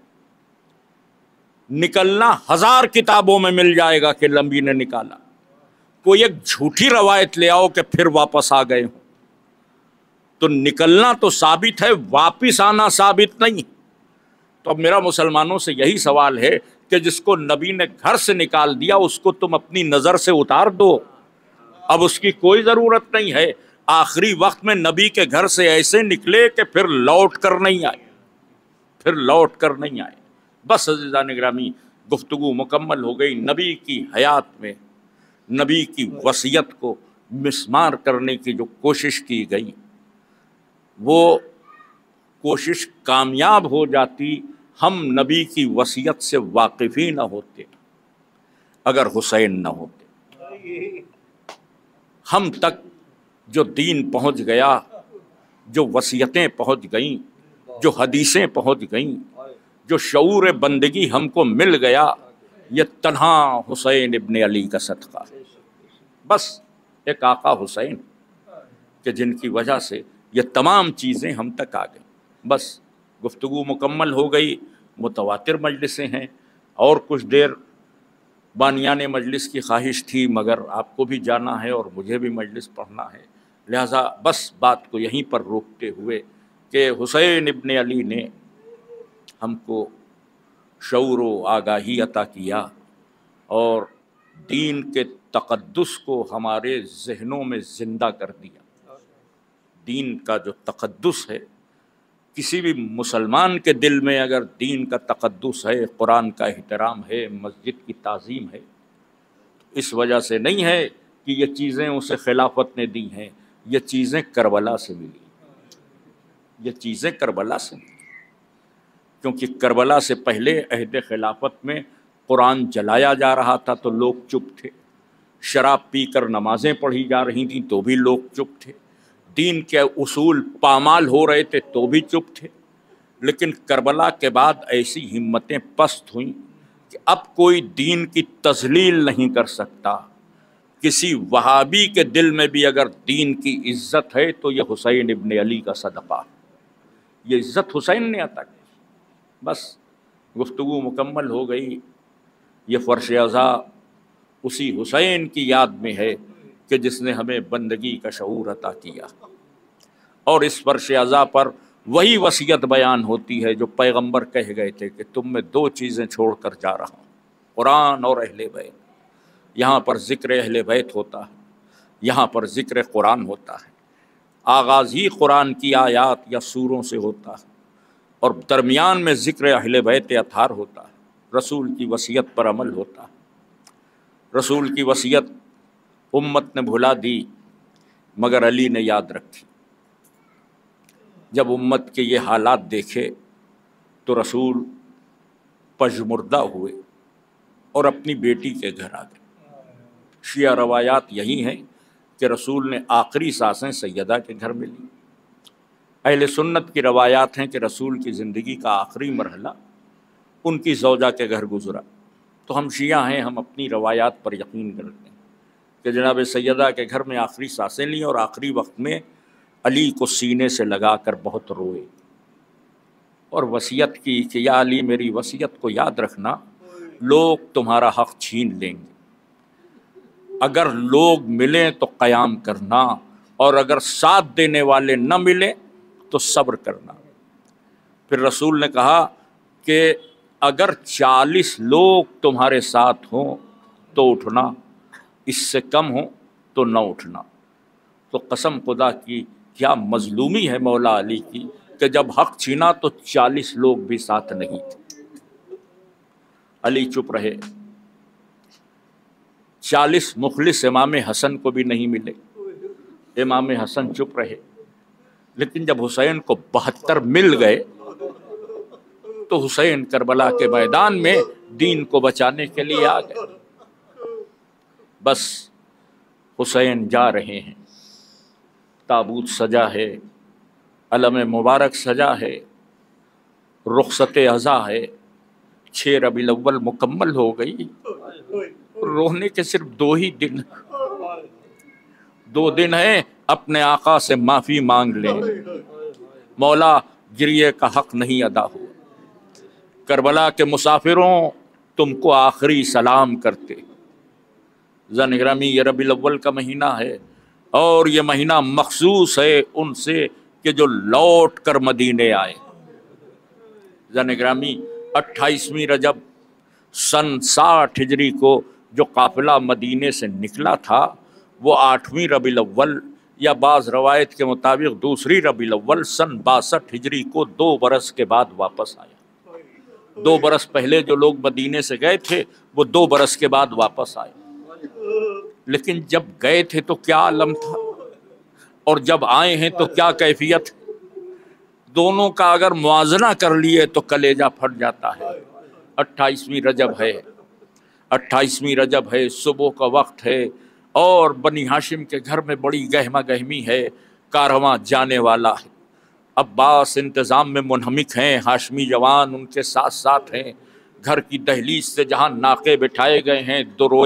निकलना 1000 किताबों में मिल जाएगा कि नबी ने निकाला। कोई एक झूठी रवायत ले आओ कि फिर वापस आ गए हो। तो निकलना तो साबित है, वापिस आना साबित नहीं। तो अब मेरा मुसलमानों से यही सवाल है कि जिसको नबी ने घर से निकाल दिया उसको तुम अपनी नज़र से उतार दो, अब उसकी कोई ज़रूरत नहीं है। आखिरी वक्त में नबी के घर से ऐसे निकले कि फिर लौट कर नहीं आए, बस अज़ीज़ान गिरामी, गुफ्तगू मुकम्मल हो गई। नबी की हयात में नबी की वसीयत को मिसमार करने की जो कोशिश की गई, वो कोशिश कामयाब हो जाती हम नबी की वसीयत से वाकिफ़ ही न होते, अगर हुसैन न होते। हम तक जो दीन पहुंच गया, जो वसीयतें पहुंच गईं, जो हदीसें पहुंच गईं, जो शऊर बंदगी हमको मिल गया, ये तन्हा हुसैन इब्न अली का सदका है। बस एक आका हुसैन के जिनकी वजह से ये तमाम चीज़ें हम तक आ गई। बस गुफ्तगू मुकम्मल हो गई, मुतवातिर मजलिसें हैं, और कुछ देर बानियान मजलिस की ख्वाहिश थी, मगर आपको भी जाना है और मुझे भी मजलिस पढ़ना है, लिहाजा बस बात को यहीं पर रोकते हुए कि हुसैन इब्न अली ने हमको शऊर व आगाही अता किया और दीन के तक़द्दुस को हमारे ज़हनों में ज़िंदा कर दिया। दीन का जो तक़द्दुस है, किसी भी मुसलमान के दिल में अगर दीन का तक़द्दुस है, कुरान का एहतराम है, मस्जिद की ताज़ीम है, तो इस वजह से नहीं है कि ये चीज़ें उसे खिलाफत ने दी हैं, ये चीज़ें करबला से मिली, ये चीज़ें करबला से मिली। क्योंकि करबला से पहले अहद खिलाफत में कुरान जलाया जा रहा था तो लोग चुप थे, शराब पीकर नमाज़ें पढ़ी जा रही थीं तो भी लोग चुप थे, दीन के उसूल पामाल हो रहे थे तो भी चुप थे। लेकिन करबला के बाद ऐसी हिम्मतें पस्त हुईं कि अब कोई दीन की तज़लील नहीं कर सकता। किसी वहाबी के दिल में भी अगर दीन की इज़्ज़त है तो ये हुसैन इब्न अली का सदक़ा, ये इज़्ज़त हुसैन ने अता की। बस गुफ्तगू मुकम्मल हो गई। ये फ़र्श अज़ा उसी हुसैन की याद में है कि जिसने हमें बंदगी का शऊर अता किया, और इस फ़र्श अज़ा पर वही वसीयत बयान होती है जो पैगंबर कह गए थे कि तुम में 2 चीज़ें छोड़ कर जा रहा हूँ, कुरान और अहले बैत। यहाँ पर ज़िक्र अहले बैत होता है, यहाँ पर ज़िक्र कुरान होता है। आगाज़ ही कुरान की आयात या सूरों से होता है और दरमियान में ज़िक्र अहले बैत अतहार होता है। रसूल की वसीयत पर अमल होता है। रसूल की वसीयत उम्मत ने भुला दी मगर अली ने याद रखी। जब उम्मत के ये हालात देखे तो रसूल पजमुर्दा हुए और अपनी बेटी के घर आ गए। शिया रवायात यही हैं कि रसूल ने आखिरी सांसें सैयदा के घर में ली। अहले सुन्नत की रवायात हैं कि रसूल की ज़िंदगी का आखिरी मरहला उनकी ज़ौजा के घर गुज़रा। तो हम शिया हैं, हम अपनी रवायात पर यकीन करते हैं कि जनाब सैयदा के घर में आखिरी सांसें ली और आखिरी वक्त में अली को सीने से लगा कर बहुत रोए और वसीयत की कि या अली मेरी वसीयत को याद रखना, लोग तुम्हारा हक़ छीन लेंगे, अगर लोग मिलें तो क़याम करना और अगर साथ देने वाले न मिले तो सब्र करना। फिर रसूल ने कहा कि अगर 40 लोग तुम्हारे साथ हों तो उठना, इससे कम हो तो न उठना। तो कसम खुदा की क्या मजलूमी है मौला अली की कि जब हक़ छीना तो 40 लोग भी साथ नहीं थे। अली चुप रहे। 40 मुखलिस इमाम हसन को भी नहीं मिले, इमाम हसन चुप रहे। लेकिन जब हुसैन को 72 मिल गए तो हुसैन करबला के मैदान में दीन को बचाने के लिए आ गए। बस हुसैन जा रहे हैं, ताबूत सजा है, अलम मुबारक सजा है, रुखसत अज़ा है, 6 रबीउल अव्वल मुकम्मल हो गई। रोने के सिर्फ 2 ही दिन, 2 दिन हैं اپنے آقا سے معافی مانگ لیں، مولا گریے کا حق نہیں ادا ہوا۔ کربلا کے مسافروں تم کو آخری سلام کرتے۔ زن گرامی یہ ربیع الاول کا مہینہ ہے اور یہ مہینہ مخصوص ہے ان سے کہ جو لوٹ کر مدینے آئے۔ زن گرامی 28ویں رجب سن 60 ہجری کو جو قافلہ مدینے سے نکلا تھا وہ 8ویں ربیع الاول یا بعض روایت کے مطابق دوسری ربیع الاول سن 62 ہجری کو 2 برس کے بعد واپس آیا۔ 2 برس پہلے جو لوگ مدینے سے گئے تھے وہ 2 برس کے بعد واپس آئے، لیکن جب گئے تھے تو کیا عالم تھا اور جب آئے ہیں تو کیا کیفیت، دونوں کا اگر موازنہ کر لیے تو کلیجہ پھٹ جاتا ہے۔ 28ویں رجب ہے، صبح کا وقت ہے اور بنی ہاشم کے گھر میں بڑی گہما گہمی ہے، کارواں جانے والا ہے۔ عباس انتظام میں منہمک ہیں، ہاشمی جوان ان کے ساتھ ساتھ ہیں۔ گھر کی دہلیز سے جہاں ناقے بٹھائے گئے ہیں،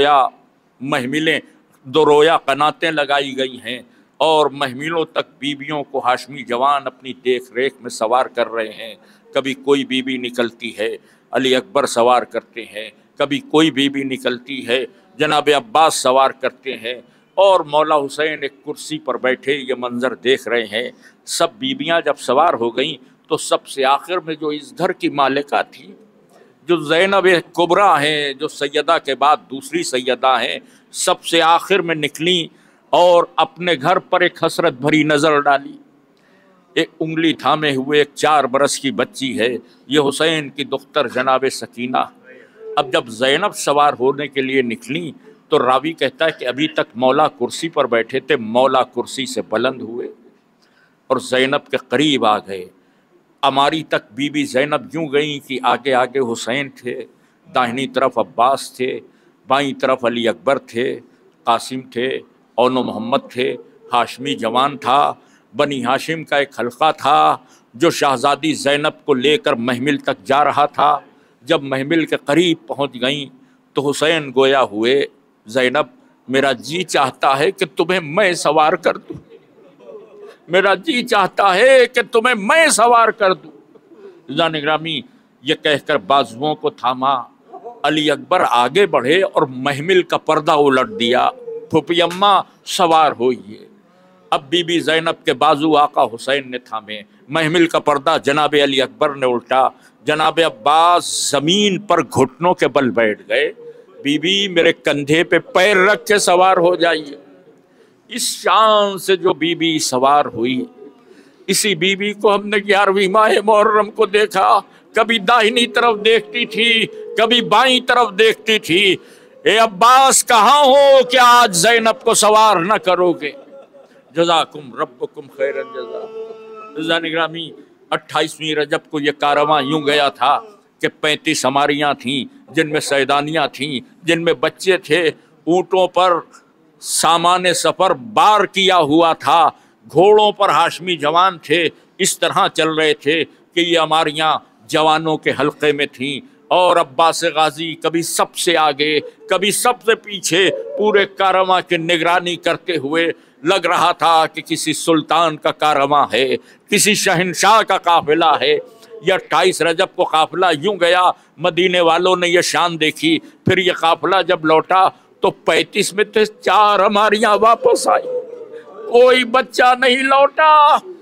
دو رویا قناتیں لگائی گئی ہیں اور محملوں تک بیبیوں کو ہاشمی جوان اپنی دیکھ ریکھ میں سوار کر رہے ہیں۔ کبھی کوئی بیوی نکلتی ہے علی اکبر سوار کرتے ہیں، کبھی کوئی بیوی نکلتی ہے جناب عباس سوار کرتے ہیں اور مولا حسین ایک کرسی پر بیٹھے یہ منظر دیکھ رہے ہیں۔ سب بیبیاں جب سوار ہو گئیں تو سب سے آخر میں جو اس گھر کی مالکہ تھی، جو زینب کبریٰ ہیں، جو سیدہ کے بعد دوسری سیدہ ہیں، سب سے آخر میں نکلیں اور اپنے گھر پر ایک حسرت بھری نظر ڈالی۔ ایک انگلی تھامے ہوئے ایک 4 برس کی بچی ہے، یہ حسین کی دختر جناب سکینہ۔ اب جب زینب سوار ہونے کے لیے نکلیں تو راوی کہتا ہے کہ ابھی تک مولا کرسی پر بیٹھے تھے، مولا کرسی سے بلند ہوئے اور زینب کے قریب آ گئے۔ ہماری تک بی بی زینب یوں گئیں کہ آگے آگے حسین تھے، داہنی طرف عباس تھے، بائیں طرف علی اکبر تھے، قاسم تھے، اون و محمد تھے، ہاشمی جوان تھا، بنی ہاشم کا ایک حلقہ تھا جو شہزادی زینب کو لے کر محمل تک جا رہا تھا۔ جب محمل کے قریب پہنچ گئیں تو حسین گویا ہوئے، زینب میرا جی چاہتا ہے کہ تمہیں میں سوار کر دوں، میرا جی چاہتا ہے کہ تمہیں میں سوار کر دوں۔ جان گرامی یہ کہہ کر بازوؤں کو تھاما، علی اکبر آگے بڑھے اور محمل کا پردہ الٹ دیا، پھوپھی اماں سوار ہوئیے۔ اب بی بی زینب کے بازو آقا حسین نے تھامے، محمل کا پردہ جناب علی اکبر نے الٹا، جناب عباس زمین پر گھٹنوں کے بل بیٹھ گئے۔ بی بی میرے کندھے پہ پیر رکھ کے سوار ہو جائیے۔ اس شان سے جو بی بی سوار ہوئی، اسی بی بی کو ہم نے 11ویں ماہ محرم کو دیکھا، کبھی داہنی طرف دیکھتی تھی، کبھی بائیں طرف دیکھتی تھی۔ اے عباس کہاں ہو کہ آج زینب کو سوار نہ کرو گے؟ جزاکم ربکم خیر الجزا۔ جزا نگرامی 28ویں رجب کو یہ کارواں یوں گیا تھا کہ 35 ہماریاں تھیں جن میں سیدانیاں تھیں، جن میں بچے تھے، اونٹوں پر سامان سفر بار کیا ہوا تھا، گھوڑوں پر ہاشمی جوان تھے، اس طرح چل رہے تھے کہ یہ ہماریاں جوانوں کے حلقے میں تھیں اور عباس غازی کبھی سب سے آگے کبھی سب سے پیچھے پورے کارواں کی نگرانی کرتے ہوئے لگ رہا تھا کہ کسی سلطان کا کارواں ہے، کسی شہنشاہ کا قافلہ ہے۔ یہ 28 رجب کو قافلہ یوں گیا، مدینے والوں نے یہ شان دیکھی۔ پھر یہ قافلہ جب لوٹا تو 35 میں تھے 4 ہماریاں واپس آئی، کوئی بچہ نہیں لوٹا،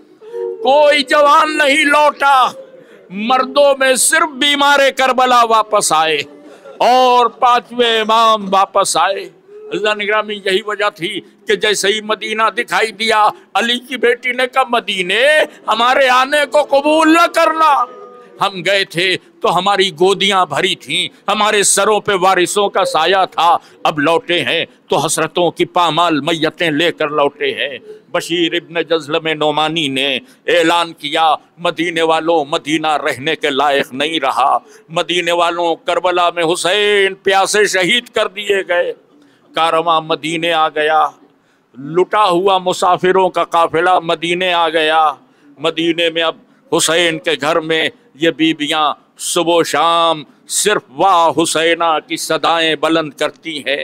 کوئی جوان نہیں لوٹا، مردوں میں صرف بیمار کربلا واپس آئے اور 5ویں امام واپس آئے۔ اللہ نگرامی یہی وجہ تھی کہ جیسے ہی مدینہ دکھائی دیا، علی کی بیٹی نے کہا مدینے ہمارے آنے کو قبول نہ کرنا، ہم گئے تھے تو ہماری گودیاں بھری تھیں، ہمارے سروں پہ وارثوں کا سایہ تھا، اب لوٹے ہیں تو حسرتوں کی پامال میتیں لے کر لوٹے ہیں۔ بشیر ابن جزلم نعمانی نے اعلان کیا مدینے والوں مدینہ رہنے کے لائق نہیں رہا، مدینے والوں کربلا میں حسین پیاسے شہید کر دیے گئے۔ کارواں مدینے آ گیا، لٹا ہوا مسافروں کا قافلہ مدینے آ گیا۔ مدینے میں اب حسین کے گھر میں یہ بیبیاں صبح و شام صرف واہ حسینہ کی صدائیں بلند کرتی ہیں۔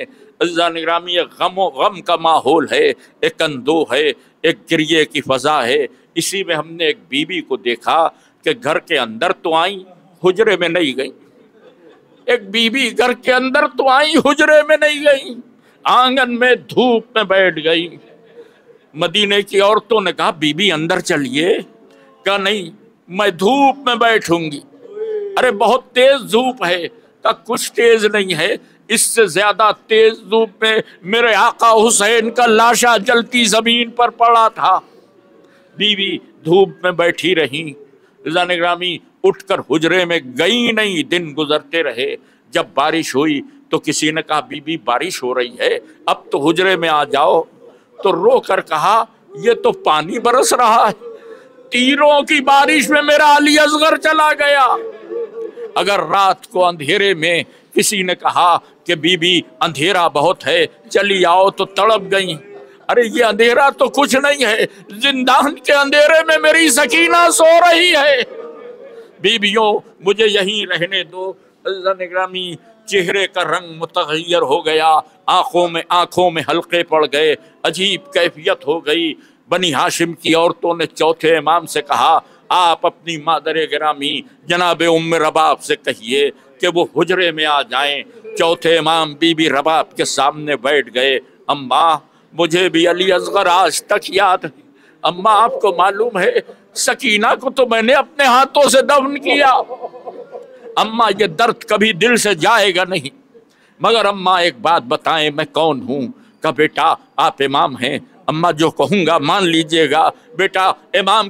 عزیزان گرامی ایک غم کا ماحول ہے، ایک اندوہ ہے، ایک گریے کی فضا ہے۔ اسی میں ہم نے ایک بی بی کو دیکھا کہ گھر کے اندر تو آئیں، حجرے میں نہیں گئیں۔ ایک بی بی گھر کے اندر تو آئیں، حجرے میں نہیں گئیں، آنگن میں دھوپ میں بیٹھ گئی۔ مدینے کی عورتوں نے کہا بی بی اندر چلیے، کہا نہیں میں دھوپ میں بیٹھوں گی۔ ارے بہت تیز دھوپ ہے، کہا کچھ تیز نہیں ہے، اس سے زیادہ تیز دھوپ میں میرے آقا حسین کا لاشا جلتی زمین پر پڑا تھا۔ بی بی دھوپ میں بیٹھی رہی، عزیزان گرامی اٹھ کر حجرے میں گئی نہیں، دن گزرتے رہے۔ جب بارش ہوئی تو کسی نے کہا بی بی بارش ہو رہی ہے، اب تو حجرے میں آ جاؤ، تو رو کر کہا یہ تو پانی برس رہا ہے، تیروں کی بارش میں میرا علی اصغر چلا گیا۔ اگر رات کو اندھیرے میں کسی نے کہا کہ بی بی اندھیرا بہت ہے چلی آؤ تو تڑپ گئیں۔ ارے یہ اندھیرا تو کچھ نہیں ہے، زندان کے اندھیرے میں میری سکینہ سو رہی ہے۔ بیویوں مجھے یہیں رہنے دو۔ عزیزان گرامی چہرے کا رنگ متغیر ہو گیا، آنکھوں میں حلقے پڑ گئے، عجیب کیفیت ہو گئی۔ بنی ہاشم کی عورتوں نے چوتھے امام سے کہا آپ اپنی مادر گرامی جناب ام رباب سے کہیے کہ وہ حجرے میں آ جائیں۔ چوتھے امام بی بی رباب کے سامنے بیٹھ گئے۔ اماں مجھے بھی علی اصغر آج تک یاد ہے، اماں آپ کو معلوم ہے سکینہ کو تو میں نے اپنے ہاتھوں سے دفن کیا، اماں یہ درد کبھی دل سے جائے گا نہیں، مگر اماں ایک بات بتائیں میں کون ہوں؟ کہ بیٹا آپ امام ہیں، اماں جو کہوں گا مان لیجئے گا، بیٹا امام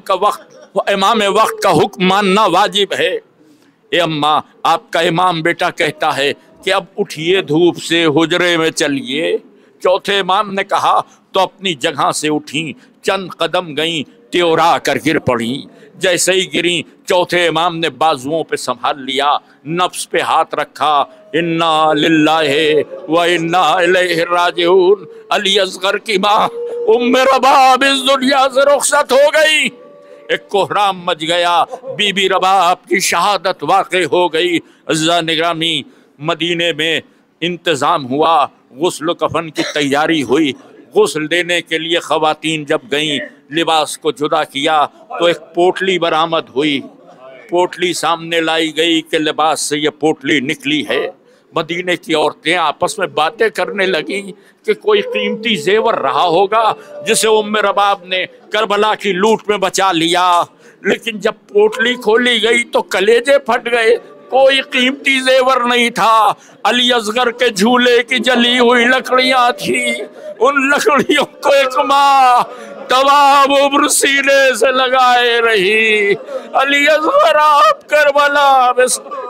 وقت کا حکم ماننا واجب ہے۔ اے اماں آپ کا امام بیٹا کہتا ہے کہ اب اٹھیے دھوپ سے حجرے میں چلیے۔ چوتھے امام نے کہا تو اپنی جگہ سے اٹھیں، چند قدم گئیں، تیورا کر گر پڑیں۔ جیسے ہی گریں چوتھے امام نے بازوؤں پہ سنبھال لیا، نفس پہ ہاتھ رکھا، انا للہ و انا الیہ راجعون۔ علی اصغر کی ماں ام رباب اس دنیا سے رخصت ہو گئی، ایک کوہرام مچ گیا، بی بی رباب کی شہادت واقع ہو گئی۔ عزیزان گرامی مدینے میں انتظام ہوا، غسل و کفن کی تیاری ہوئی۔ غسل دینے کے لیے خواتین جب گئیں، لباس کو جدا کیا تو ایک پوٹلی برآمد ہوئی۔ پوٹلی سامنے لائی گئی کہ لباس سے یہ پوٹلی نکلی ہے۔ مدینے کی عورتیں آپس میں باتیں کرنے لگیں کہ کوئی قیمتی زیور رہا ہوگا جسے ام رباب نے کربلا کی لوٹ میں بچا لیا، لیکن جب پوٹلی کھولی گئی تو کلیجے پھٹ گئے، کوئی قیمتی زیور نہیں تھا۔ علی اصغر کے جھولے کی جلی ہوئی لکڑیاں تھیں، ان لکڑیوں کو ایک ماں تمام عمر سینے سے لگائے رہی۔ علی اصغر آپ کربلا میں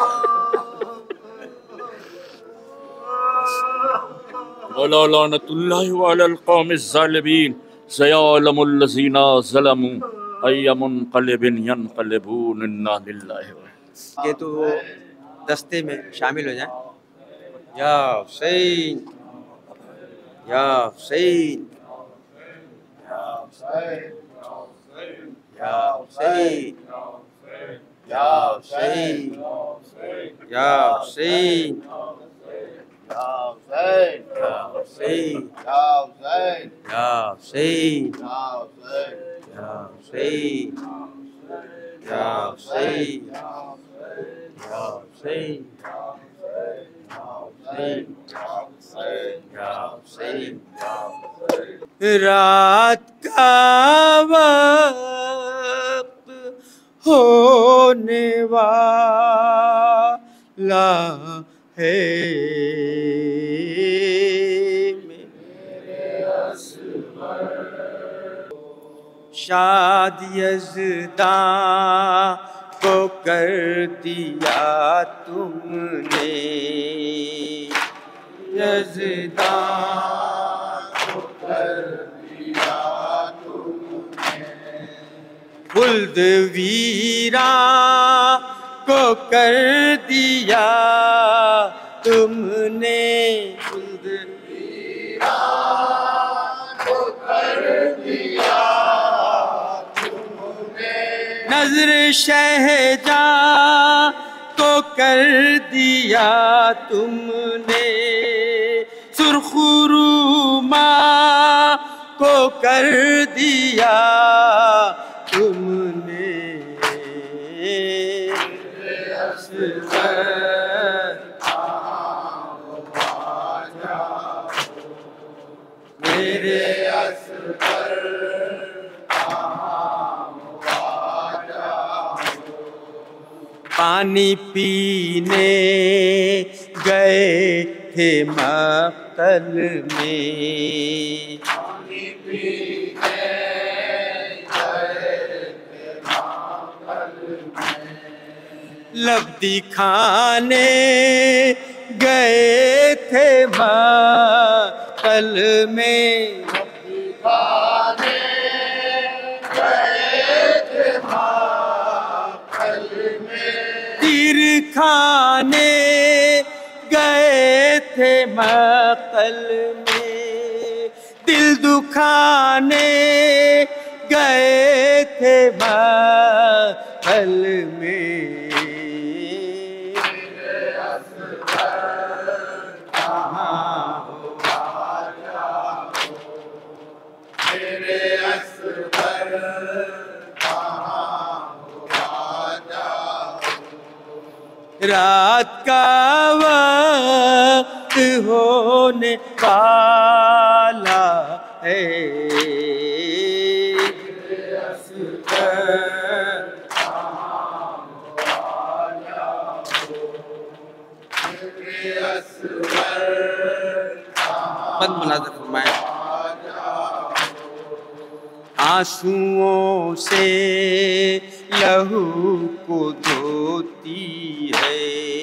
وَلَا لَعْنَةُ اللَّهِ وَعَلَى الْقَوْمِ الظَّالِمِينَ سَيَعْلَمُ الَّذِينَ ظَلَمُوا أَيَّ مُنقَلِبٍ يَنقَلِبُونَ إِنَّا لِلَّهِ کہ تو وہ دستے میں شامل ہو جائیں۔ یا حسین یا حسین یا حسین یا حسین یا حسین یا حسین یا حسین یا حسین یا حسین یا حسین یا حسین یا حسین۔ رات کا وقت ہونے والا ہے، شاد یزداں کو کر دیا تم نے، یزداں کو کر دیا تم نے، خلد ویراں کو کر دیا تم نے، خلد ویراں کو کر دیا تم نے، نظر شہجاں کو کر دیا تم نے، سرخ شروع ماں کو کر دیا تم نے میرے پانی پینے گئے تھے مقتل میں لب دکھانے گئے تھے مقتل میں تیر کھانے گئے تھے مقتل میں دل دکھانے گئے تھے مقتل میں رات کا وقت ہونے والا ہے بند مناظر فرمائیں آنسوؤں سے لہو کو دھوتی ہے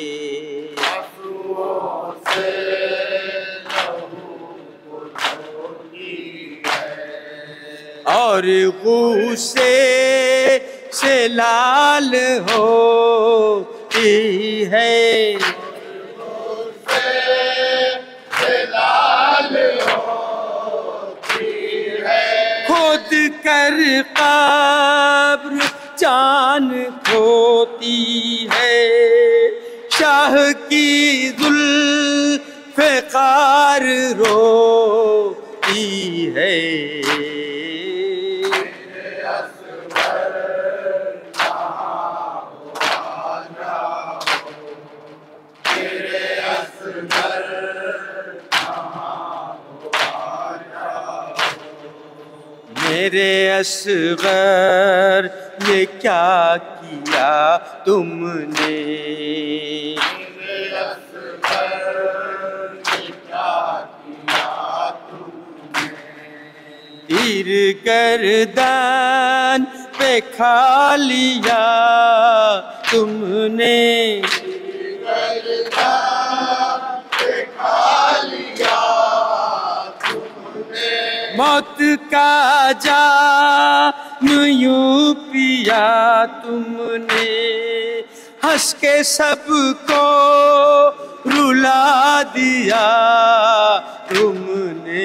اور غصے سے لال ہوتی ہے خود کر قبر جان کھوتی ہے شاہ کی زلف قار روتی ہے میرے اصغر یہ کیا کیا تم نے تیر گردن پہ کھا لیا تم نے موت کا جام یوں پیا تم نے ہنس کے سب کو رلا دیا تم نے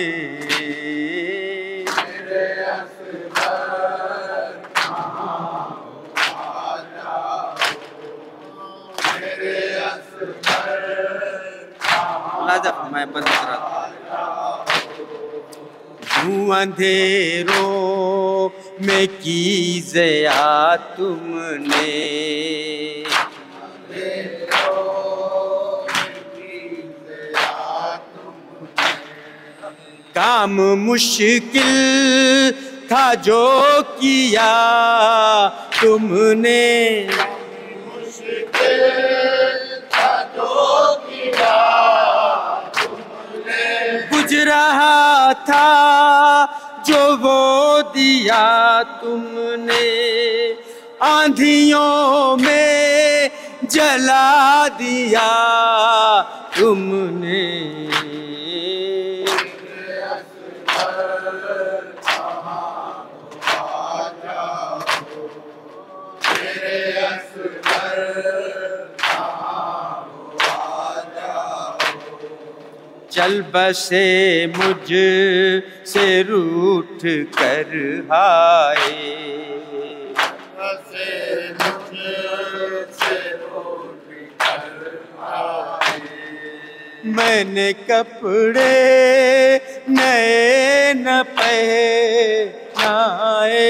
میں بند کرا اندھیروں میں کی ضیا تم نے کام مشکل تھا جو کیا تم نے بجھ رہا تھا جو وہ دیا تم نے آندھیوں میں جلا دیا تم نے چل بسے مجھ سے روٹھ کر آئے میں نے کپڑے نئے نہ پہنائے،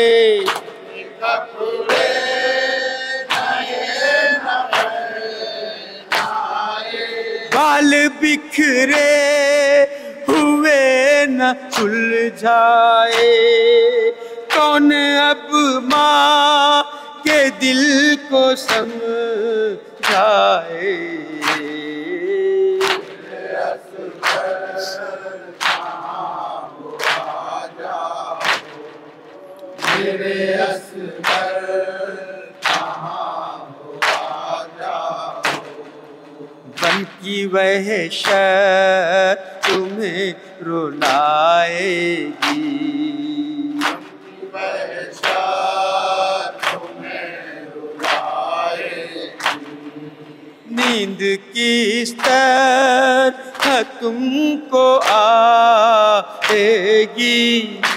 بال بکھرے ہوئے نہ سلجھائے، کون اب ماں کے دل کو سمجھائے، غم کی وحشت تمہیں رلائے گی، نیند کس طرح تم کو آئے گی،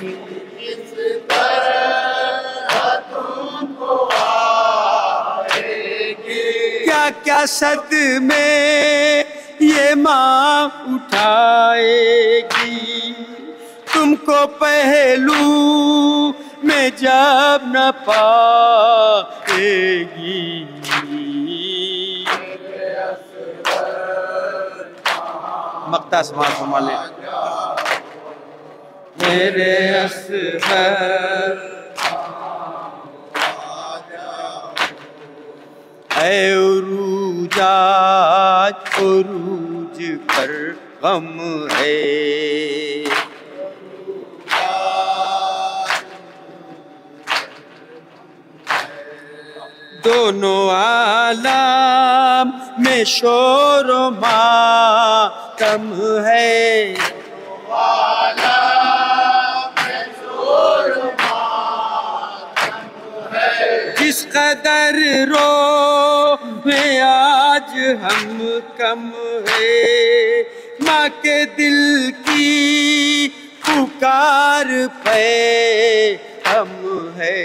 کیا کیا صدمے یہ ماں اٹھائے گی، تم کو پہلو میں جب نہ پائے گی، مقطع سماعت فرما لیں۔ میرے اصغر اے عروجات عروج پر غم ہے، دونوں عالم میں شور و ماتم ہے، جس قدر رو میں آج ہم کم ہے، ماں کے دل کی پکار پہ ہم ہے،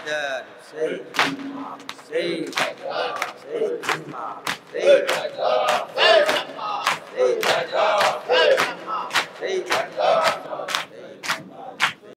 Say